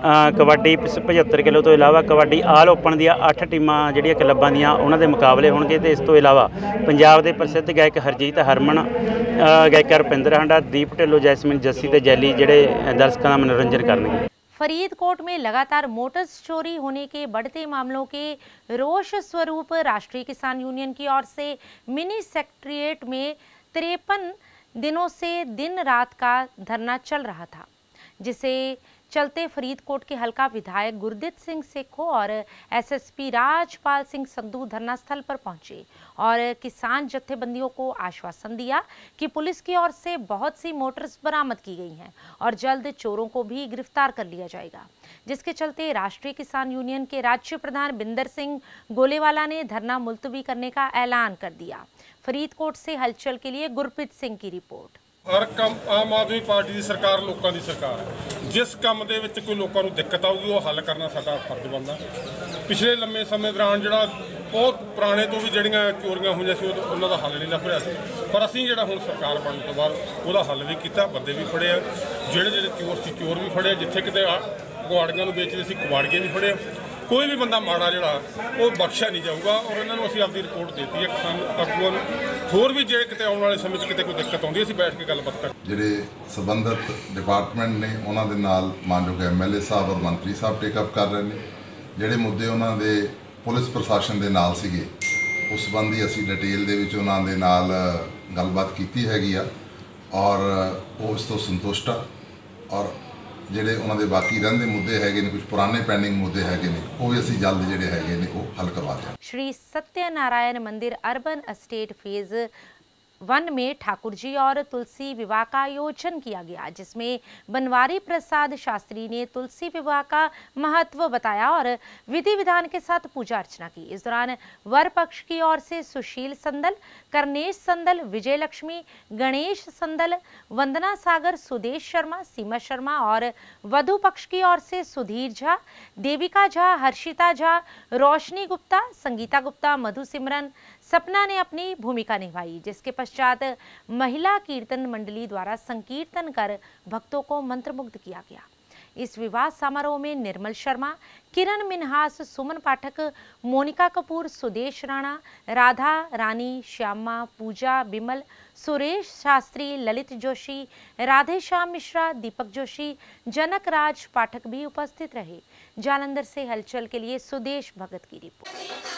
ਕਬੱਡੀ ਪਝੱਤਰ ਕਿਲੋ ਤੋਂ ਇਲਾਵਾ ਕਬੱਡੀ ਆਲ ਓਪਨ ਦੀਆਂ ਅੱਠ ਟੀਮਾਂ ਜਿਹੜੀਆਂ ਕਲੱਬਾਂ ਦੀਆਂ ਉਹਨਾਂ ਦੇ ਮੁਕਾਬਲੇ ਹੋਣਗੇ। ਤੇ ਇਸ ਤੋਂ ਇਲਾਵਾ ਪੰਜਾਬ ਦੇ ਪ੍ਰਸਿੱਧ ਗਾਇਕ ਹਰਜੀਤ ਹਰਮਨ, ਗਾਇਕਾ ਰੁਪਿੰਦਰ ਹੰਡਾ, ਦੀਪ ਢਿੱਲੋਂ, ਜੈਸਮੀਨ ਜੱਸੀ ਤੇ ਜੈਲੀ ਜਿਹੜੇ ਦਰਸ਼ਕਾਂ ਦਾ मनोरंजन करने। फरीदकोट में लगातार मोटर चोरी होने के बढ़ते मामलों के रोष स्वरूप राष्ट्रीय किसान यूनियन की ओर से मिनी सेक्रेटेरिएट में तिरपन दिनों से दिन रात का धरना चल रहा था, जिसे चलते फरीदकोट के हल्का विधायक गुरदीप सिंह सेखो और एसएसपी राजपाल सिंह संधू धरना स्थल पर पहुंचे और किसान जत्थेबंदियों को आश्वासन दिया कि पुलिस की ओर से बहुत सी मोटर्स बरामद की गई हैं और जल्द चोरों को भी गिरफ्तार कर लिया जाएगा, जिसके चलते राष्ट्रीय किसान यूनियन के राज्य प्रधान बिंदर सिंह गोलेवाला ने धरना मुलतवी करने का ऐलान कर दिया। फरीदकोट से हलचल के लिए गुरप्रीत सिंह की रिपोर्ट। हर काम आम आदमी पार्टी की सरकार लोगों की सरकार है। जिस काम दे विच कोई लोगों को दिक्कत आऊगी वो हल करना साडा फर्ज बनता। पिछले लंबे समय दौरान जिहड़ा बहुत पुराने तो भी जिहड़ियां चोरियां होईयां सी उन्हां दा हल नहीं लभ रिहा सी, पर असीं जिहड़ा हुण सरकार बनने तो बाद उहदा हल भी कीता, बंदे भी फड़े, जिहड़े जिहड़े चोर सी चोर भी फड़े, जिथे किते कुआड़ियां नूं बेचदे सी कुआड़िए भी फड़े। कोई भी बंदा माड़ा जिहड़ा वो बख्शिया नहीं जाऊगा और इन्होंने असीं आपकी रिपोर्ट देती है किसान आगूआं नूं। होर भी जे किते आउण वाले समय किते कोई दिक्कत आउंदी असीं बैठ के गलबात कर ਜਿਹੜੇ ਸੰਬੰਧਿਤ ਡਿਪਾਰਟਮੈਂਟ ਨੇ ਉਹਨਾਂ ਦੇ ਨਾਲ ਮਾਨਯੋਗ ਐਮਐਲਏ ਸਾਹਿਬ ਔਰ ਮੰਤਰੀ ਸਾਹਿਬ ਟੇਕ ਅਪ ਕਰ ਰਹੇ ਨੇ। ਜਿਹੜੇ ਮੁੱਦੇ ਉਹਨਾਂ ਦੇ ਪੁਲਿਸ ਪ੍ਰਸ਼ਾਸਨ ਦੇ ਨਾਲ ਸੀਗੇ ਉਸ ਸੰਬੰਧੀ ਅਸੀਂ ਡਿਟੇਲ ਦੇ ਵਿੱਚ ਉਹਨਾਂ ਦੇ ਨਾਲ ਗੱਲਬਾਤ ਕੀਤੀ ਹੈਗੀ ਆ ਔਰ ਉਹ ਇਸ ਤੋਂ ਸੰਤੁਸ਼ਟ ਆ ਔਰ ਜਿਹੜੇ ਉਹਨਾਂ ਦੇ ਬਾਕੀ ਰਹਿੰਦੇ ਮੁੱਦੇ ਹੈਗੇ ਨੇ, ਕੁਝ ਪੁਰਾਣੇ ਪੈਂਡਿੰਗ ਮੁੱਦੇ ਹੈਗੇ ਨੇ, ਉਹ ਵੀ ਅਸੀਂ ਜਲਦ ਜਿਹੜੇ ਹੈਗੇ ਨੇ ਉਹ ਹੱਲ ਕਰਵਾ ਦਿਆਂਗੇ। श्री सत्यनारायण मंदिर अर्बन एस्टेट फेज वन में ठाकुर जी और तुलसी विवाह का आयोजन किया गया, जिसमें बनवारी प्रसाद शास्त्री ने तुलसी विवाह का महत्व बताया और विधि विधान के साथ पूजा अर्चना की। इस दौरान वर पक्ष की ओर से सुशील संदल, करनेश संदल, विजय लक्ष्मी, गणेश संदल, वंदना सागर, सुदेश शर्मा, सीमा शर्मा और वधु पक्ष की ओर से सुधीर झा, देविका झा, हर्षिता झा, रोशनी गुप्ता, संगीता गुप्ता, मधु सिमरन, सपना ने अपनी भूमिका निभाई, जिसके पश्चात महिला कीर्तन मंडली द्वारा संकीर्तन कर भक्तों को मंत्रमुग्ध किया गया। इस विवाह समारोह में निर्मल शर्मा, किरण मिन्हास, सुमन पाठक, मोनिका कपूर, सुदेश राणा, राधा रानी, श्यामा, पूजा, बिमल, सुरेश शास्त्री, ललित जोशी, राधे श्याम मिश्रा, दीपक जोशी, जनक राज पाठक भी उपस्थित रहे। जालंधर से हलचल के लिए सुदेश भगत की रिपोर्ट।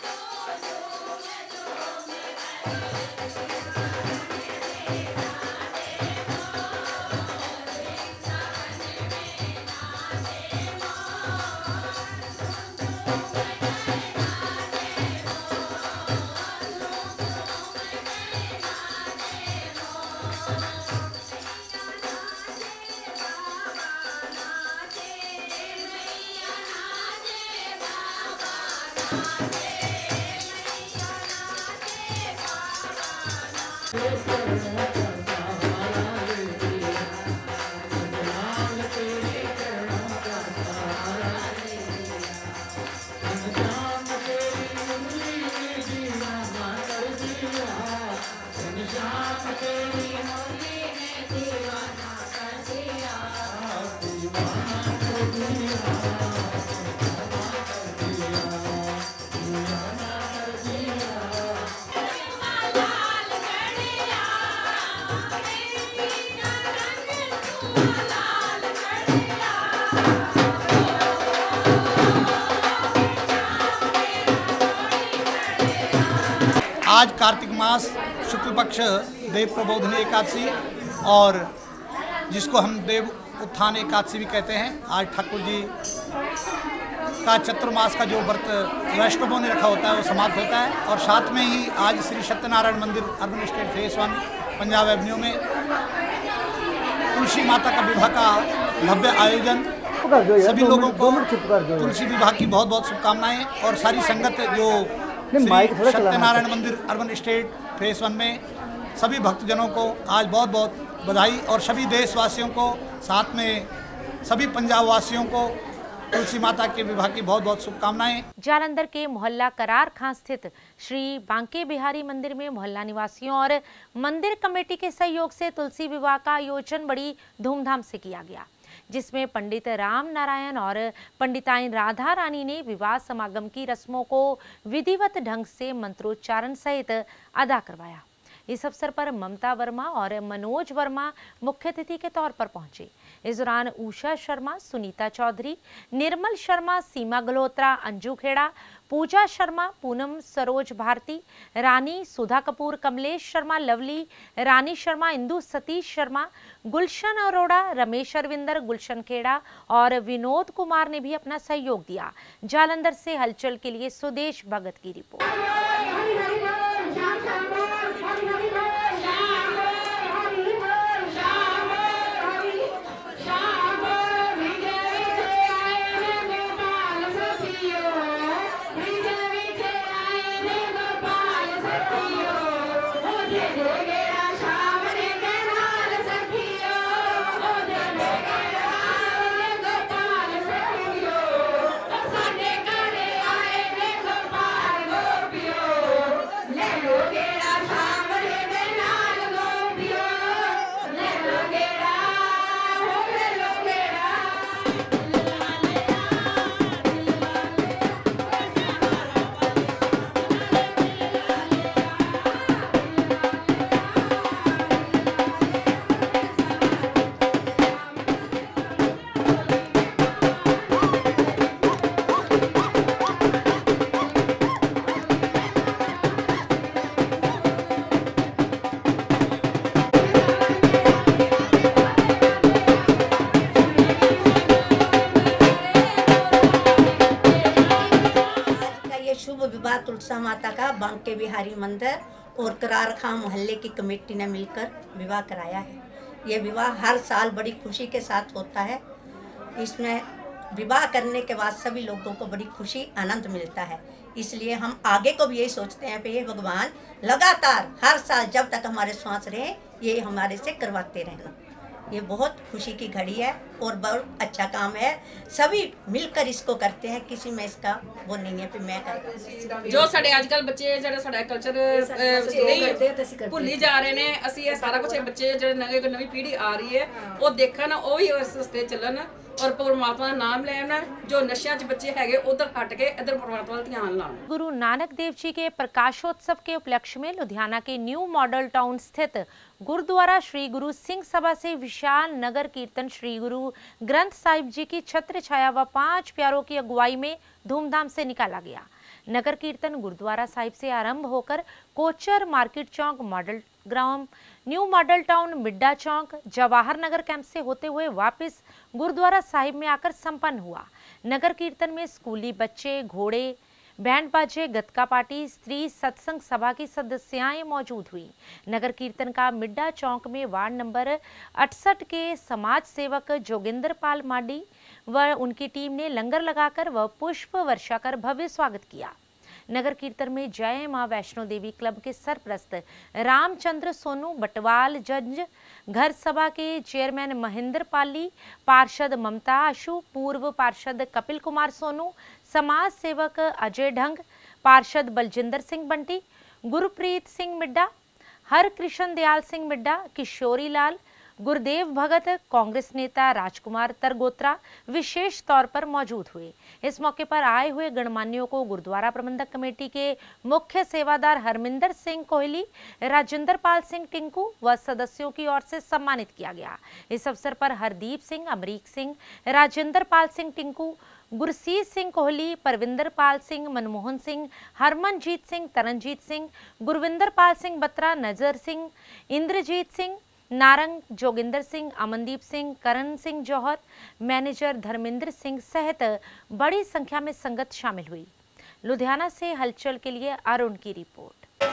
आज कार्तिक मास शुक्ल पक्ष देव प्रबोधनी एकादशी और जिसको हम देव उत्थान एकादशी भी कहते हैं, आज ठाकुर जी का चतुर्मास का जो व्रत वैष्णवों ने रखा होता है वो समाप्त होता है। और साथ में ही आज श्री सत्यनारायण मंदिर urban estate phase one Punjab avenue में तुलसी माता का विवाह का भव्य आयोजन। सभी लोगों को तुलसी विवाह की बहुत बहुत शुभकामनाएं और सारी संगत जो सत्यनारायण मंदिर अर्बन एस्टेट फेस वन में सभी भक्तजनों को आज बहुत बहुत बधाई और सभी देशवासियों को, साथ में सभी पंजाब वासियों को तुलसी माता के विवाह की बहुत बहुत शुभकामनाएं। जालंधर के मोहल्ला करार खां स्थित श्री बांके बिहारी मंदिर में मोहल्ला निवासियों और मंदिर कमेटी के सहयोग से तुलसी विवाह का आयोजन बड़ी धूमधाम से किया गया, जिसमें पंडित राम नारायण और पंडिताइन राधा रानी ने विवाह समागम की रस्मों को विधिवत ढंग से मंत्रोच्चारण सहित अदा करवाया। इस अवसर पर ममता वर्मा और मनोज वर्मा मुख्य अतिथि के तौर पर पहुंचे। इस दौरान उषा शर्मा, सुनीता चौधरी, निर्मल शर्मा, सीमा गल्होत्रा, अंजू खेड़ा, पूजा शर्मा, पूनम सरोज भारती, रानी सुधा कपूर, कमलेश शर्मा, लवली रानी शर्मा, इंदु सतीश शर्मा, गुलशन अरोड़ा, रमेश अरविंदर, गुलशन खेड़ा और विनोद कुमार ने भी अपना सहयोग दिया। जालंधर से हलचल के लिए सुदेश भगत की रिपोर्ट। तुलसा माता का बांके बिहारी मंदिर और करार खां मोहल्ले की कमेटी ने मिलकर विवाह कराया है। ये विवाह हर साल बड़ी खुशी के साथ होता है। इसमें विवाह करने के बाद सभी लोगों को बड़ी खुशी आनंद मिलता है। इसलिए हम आगे को भी यही सोचते हैं कि ये भगवान लगातार हर साल जब तक हमारे श्वास रहे ये हमारे से करवाते रहना। ये बहुत खुशी की घड़ी है और बहुत अच्छा काम है। सभी मिलकर इसको करते हैं, किसी में इसका वो नहीं है कि मैं कर जो साढ़े अजकल बच्चे जो साढ़ा कल्चर नहीं भुली जा रहे ने, असी ये सारा कुछ बच्चे जो नवी नवी पीढ़ी आ रही है वो देखन, वो ही उस रस्ते चलन और परमात्मा का नाम लैन। जो नशा च बच्चे है उधर हट के इधर परमात्मा का ध्यान लान। गुरु नानक देव जी के प्रकाशोत्सव के उपलक्ष्य में लुधियाना के न्यू मॉडल टाउन स्थित गुरुद्वारा श्री गुरु सिंह सभा से विशाल नगर कीर्तन श्री गुरु ग्रंथ साहिब जी की छत्र छाया व पांच प्यारों की अगुवाई में धूमधाम से निकाला गया। नगर कीर्तन गुरुद्वारा साहिब से आरंभ होकर Kochar market chowk, model ground, new model town, Midda Chowk, Jawahar Nagar camp से होते हुए वापस गुरुद्वारा साहिब में आकर संपन्न हुआ। नगर कीर्तन में स्कूली बच्चे, घोड़े, बैंड बाजे, गतका पार्टी, स्त्री सत्संग सभा की सदस्याएं मौजूद हुई। नगर कीर्तन का मिड्डा चौक में वार्ड नंबर अड़सठ के समाज सेवक जोगिंदर पाल माडी व उनकी टीम ने लंगर लगाकर व पुष्प वर्षा कर भव्य स्वागत किया। नगर कीर्तन में जय मां वैष्णो देवी क्लब के सरप्रस्त रामचंद्र सोनू, बटवाल जज घर सभा के चेयरमैन महेंद्र पाली, पार्षद ममता आशु, पूर्व पार्षद कपिल कुमार सोनू, समाज सेवक अजय ढंग, पार्षद बलजिंदर सिंह बंटी, गुरप्रीत सिंह मिड्डा, हर कृष्ण दयाल सिंह मिड्डा, किशोरी लाल, गुरुदेव भगत, कांग्रेस नेता राजकुमार तरगोत्रा विशेष तौर पर मौजूद हुए। इस मौके पर आए हुए गणमान्यों को गुरुद्वारा प्रबंधक कमेटी के मुख्य सेवादार हरमिंदर सिंह कोहली, राजेंद्र पाल सिंह टिंकू व सदस्यों की ओर से सम्मानित किया गया। इस अवसर पर हरदीप सिंह, अमरीक सिंह, राजेंद्र पाल सिंह टिंकू, गुरसीत सिंह कोहली, परविंदर पाल सिंह, मनमोहन सिंह, हरमनजीत सिंह, तरनजीत सिंह, गुरविंदर पाल सिंह बत्रा, नजर सिंह, इंद्रजीत सिंह, नारंग, जोगिंदर सिंह, अमनदीप सिंह, करण सिंह जौहर, मैनेजर धर्मेंद्र सिंह सहित बड़ी संख्या में संगत शामिल हुई। लुधियाना से हलचल के लिए अरुण की रिपोर्ट।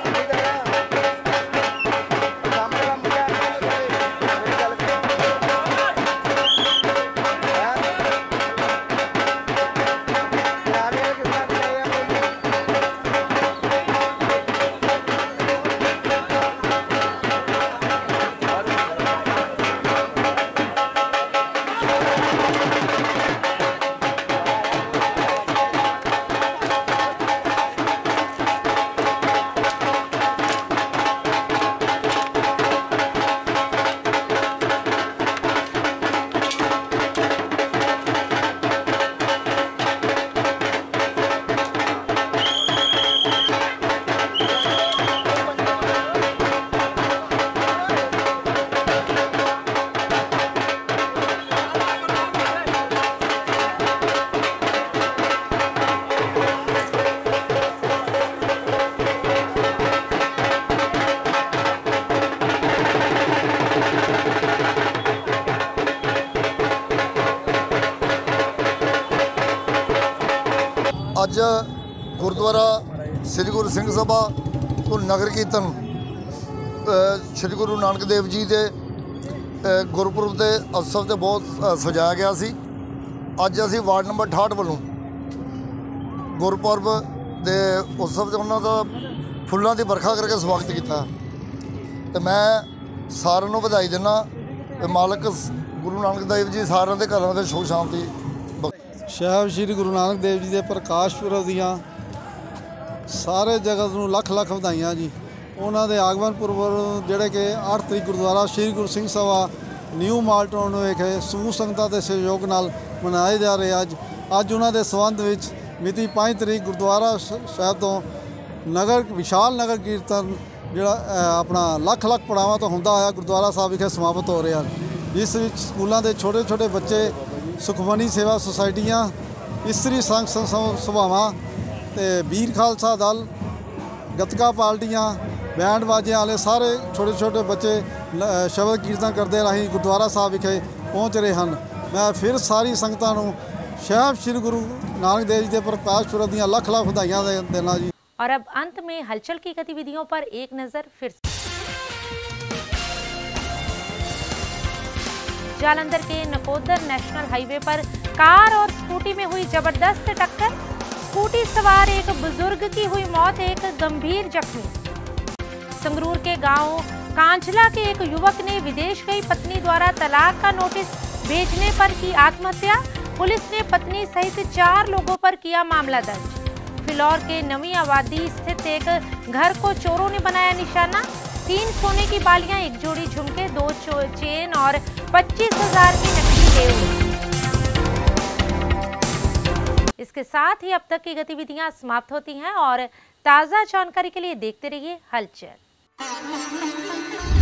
ਅੱਜ ਗੁਰਦੁਆਰਾ ਸ੍ਰੀ ਗੁਰੂ ਸਿੰਘ ਸਭਾ ਤੋਂ ਨਗਰ ਕੀਰਤਨ ਸ੍ਰੀ ਗੁਰੂ ਨਾਨਕ ਦੇਵ ਜੀ ਦੇ ਗੁਰਪੁਰਬ ਦੇ ਉਤਸਵ ਤੇ ਬਹੁਤ ਸਜਾਇਆ ਗਿਆ ਸੀ। ਅੱਜ ਅਸੀਂ ਵਾਰਡ ਨੰਬਰ ਅਠਾਹਠ ਵੱਲੋਂ ਗੁਰਪੁਰਬ ਦੇ ਉਤਸਵ ਤੇ ਉਹਨਾਂ ਦਾ ਫੁੱਲਾਂ ਦੀ ਵਰਖਾ ਕਰਕੇ ਸਵਾਗਤ ਕੀਤਾ ਤੇ ਮੈਂ ਸਾਰਿਆਂ ਨੂੰ ਵਧਾਈ ਦਿੰਦਾ ਤੇ ਮਾਲਕ ਗੁਰੂ ਨਾਨਕ ਦੇਵ ਜੀ ਸਾਰਿਆਂ ਦੇ ਘਰਾਂ ਵਿੱਚ ਸੁਖ ਸ਼ਾਂਤੀ। ਸਾਹਿਬ ਸ਼੍ਰੀ ਗੁਰੂ ਨਾਨਕ ਦੇਵ ਜੀ ਦੇ ਪ੍ਰਕਾਸ਼ ਪੁਰਬ ਦੀਆਂ ਸਾਰੇ ਜਗਤ ਨੂੰ ਲੱਖ ਲੱਖ ਵਧਾਈਆਂ ਜੀ। ਉਹਨਾਂ ਦੇ ਆਗਮਨ ਪੁਰਬ ਜਿਹੜੇ ਕਿ ਅੱਠ ਤਰੀਕ Gurdwara Shri Guru Singh Sabha new model town ਵਿਖੇ ਸਮੂਹ ਸੰਗਤਾਂ ਦੇ ਸਹਿਯੋਗ ਨਾਲ ਮਨਾਏ ਜਾ ਰਹੇ ਅੱਜ ਅੱਜ ਉਹਨਾਂ ਦੇ ਸੰਬੰਧ ਵਿੱਚ ਮਿਤੀ ਪੰਜ ਤਰੀਕ ਗੁਰਦੁਆਰਾ ਸਾਹਿਬ ਤੋਂ ਨਗਰ ਵਿਸ਼ਾਲ ਨਗਰ ਕੀਰਤਨ ਜਿਹੜਾ ਆਪਣਾ ਲੱਖ ਲੱਖ ਪੜਾਵਾਂ ਤੋਂ ਹੁੰਦਾ ਆਇਆ ਗੁਰਦੁਆਰਾ ਸਾਹਿਬ ਵਿਖੇ ਸਮਾਪਤ ਹੋ ਰਿਹਾ। ਇਸ ਵਿੱਚ ਸਕੂਲਾਂ ਦੇ ਛੋਟੇ ਛੋਟੇ ਬੱਚੇ, ਸੁਖਮਨੀ ਸੇਵਾ ਸੁਸਾਇਟੀਆਂ, ਇਸਤਰੀ ਸੰਘ ਸਭਾਵਾਂ ਤੇ ਵੀਰ ਖਾਲਸਾ ਦਲ, ਗੱਤਕਾ ਪਾਰਟੀਆਂ, बैंड बाजियां वाले सारे छोटे छोटे बच्चे शबद कीर्तन करते राही गुरुद्वारा साहब विखे पहुँच रहे हैं। मैं फिर सारी संगतां नूं ਸਾਹਿਬ श्री गुरु नानक देव जी के प्रकाश पुरब दीयां लख लख ਵਧਾਈਆਂ देना जी। और अब अंत में हलचल की गतिविधियों पर एक नजर फिर से। जालंधर के नकोदर नेशनल हाईवे पर कार और स्कूटी में हुई जबरदस्त टक्कर। स्कूटी सवार एक बुजुर्ग की हुई मौत, एक गंभीर जख्मी। संगरूर के गांव कांचला के एक युवक ने विदेश गई पत्नी द्वारा तलाक का नोटिस भेजने पर की आत्महत्या। पुलिस ने पत्नी सहित चार लोगों पर किया मामला दर्ज। फिलौर के नवी आबादी स्थित एक घर को चोरों ने बनाया निशाना। तीन सोने की बालियां, एक जोड़ी झुमके, दो चेन और पच्चीस हजार की नकली जेवर। इसके साथ ही अब तक की गतिविधियां समाप्त होती हैं और ताज़ा जानकारी के लिए देखते रहिए हलचल।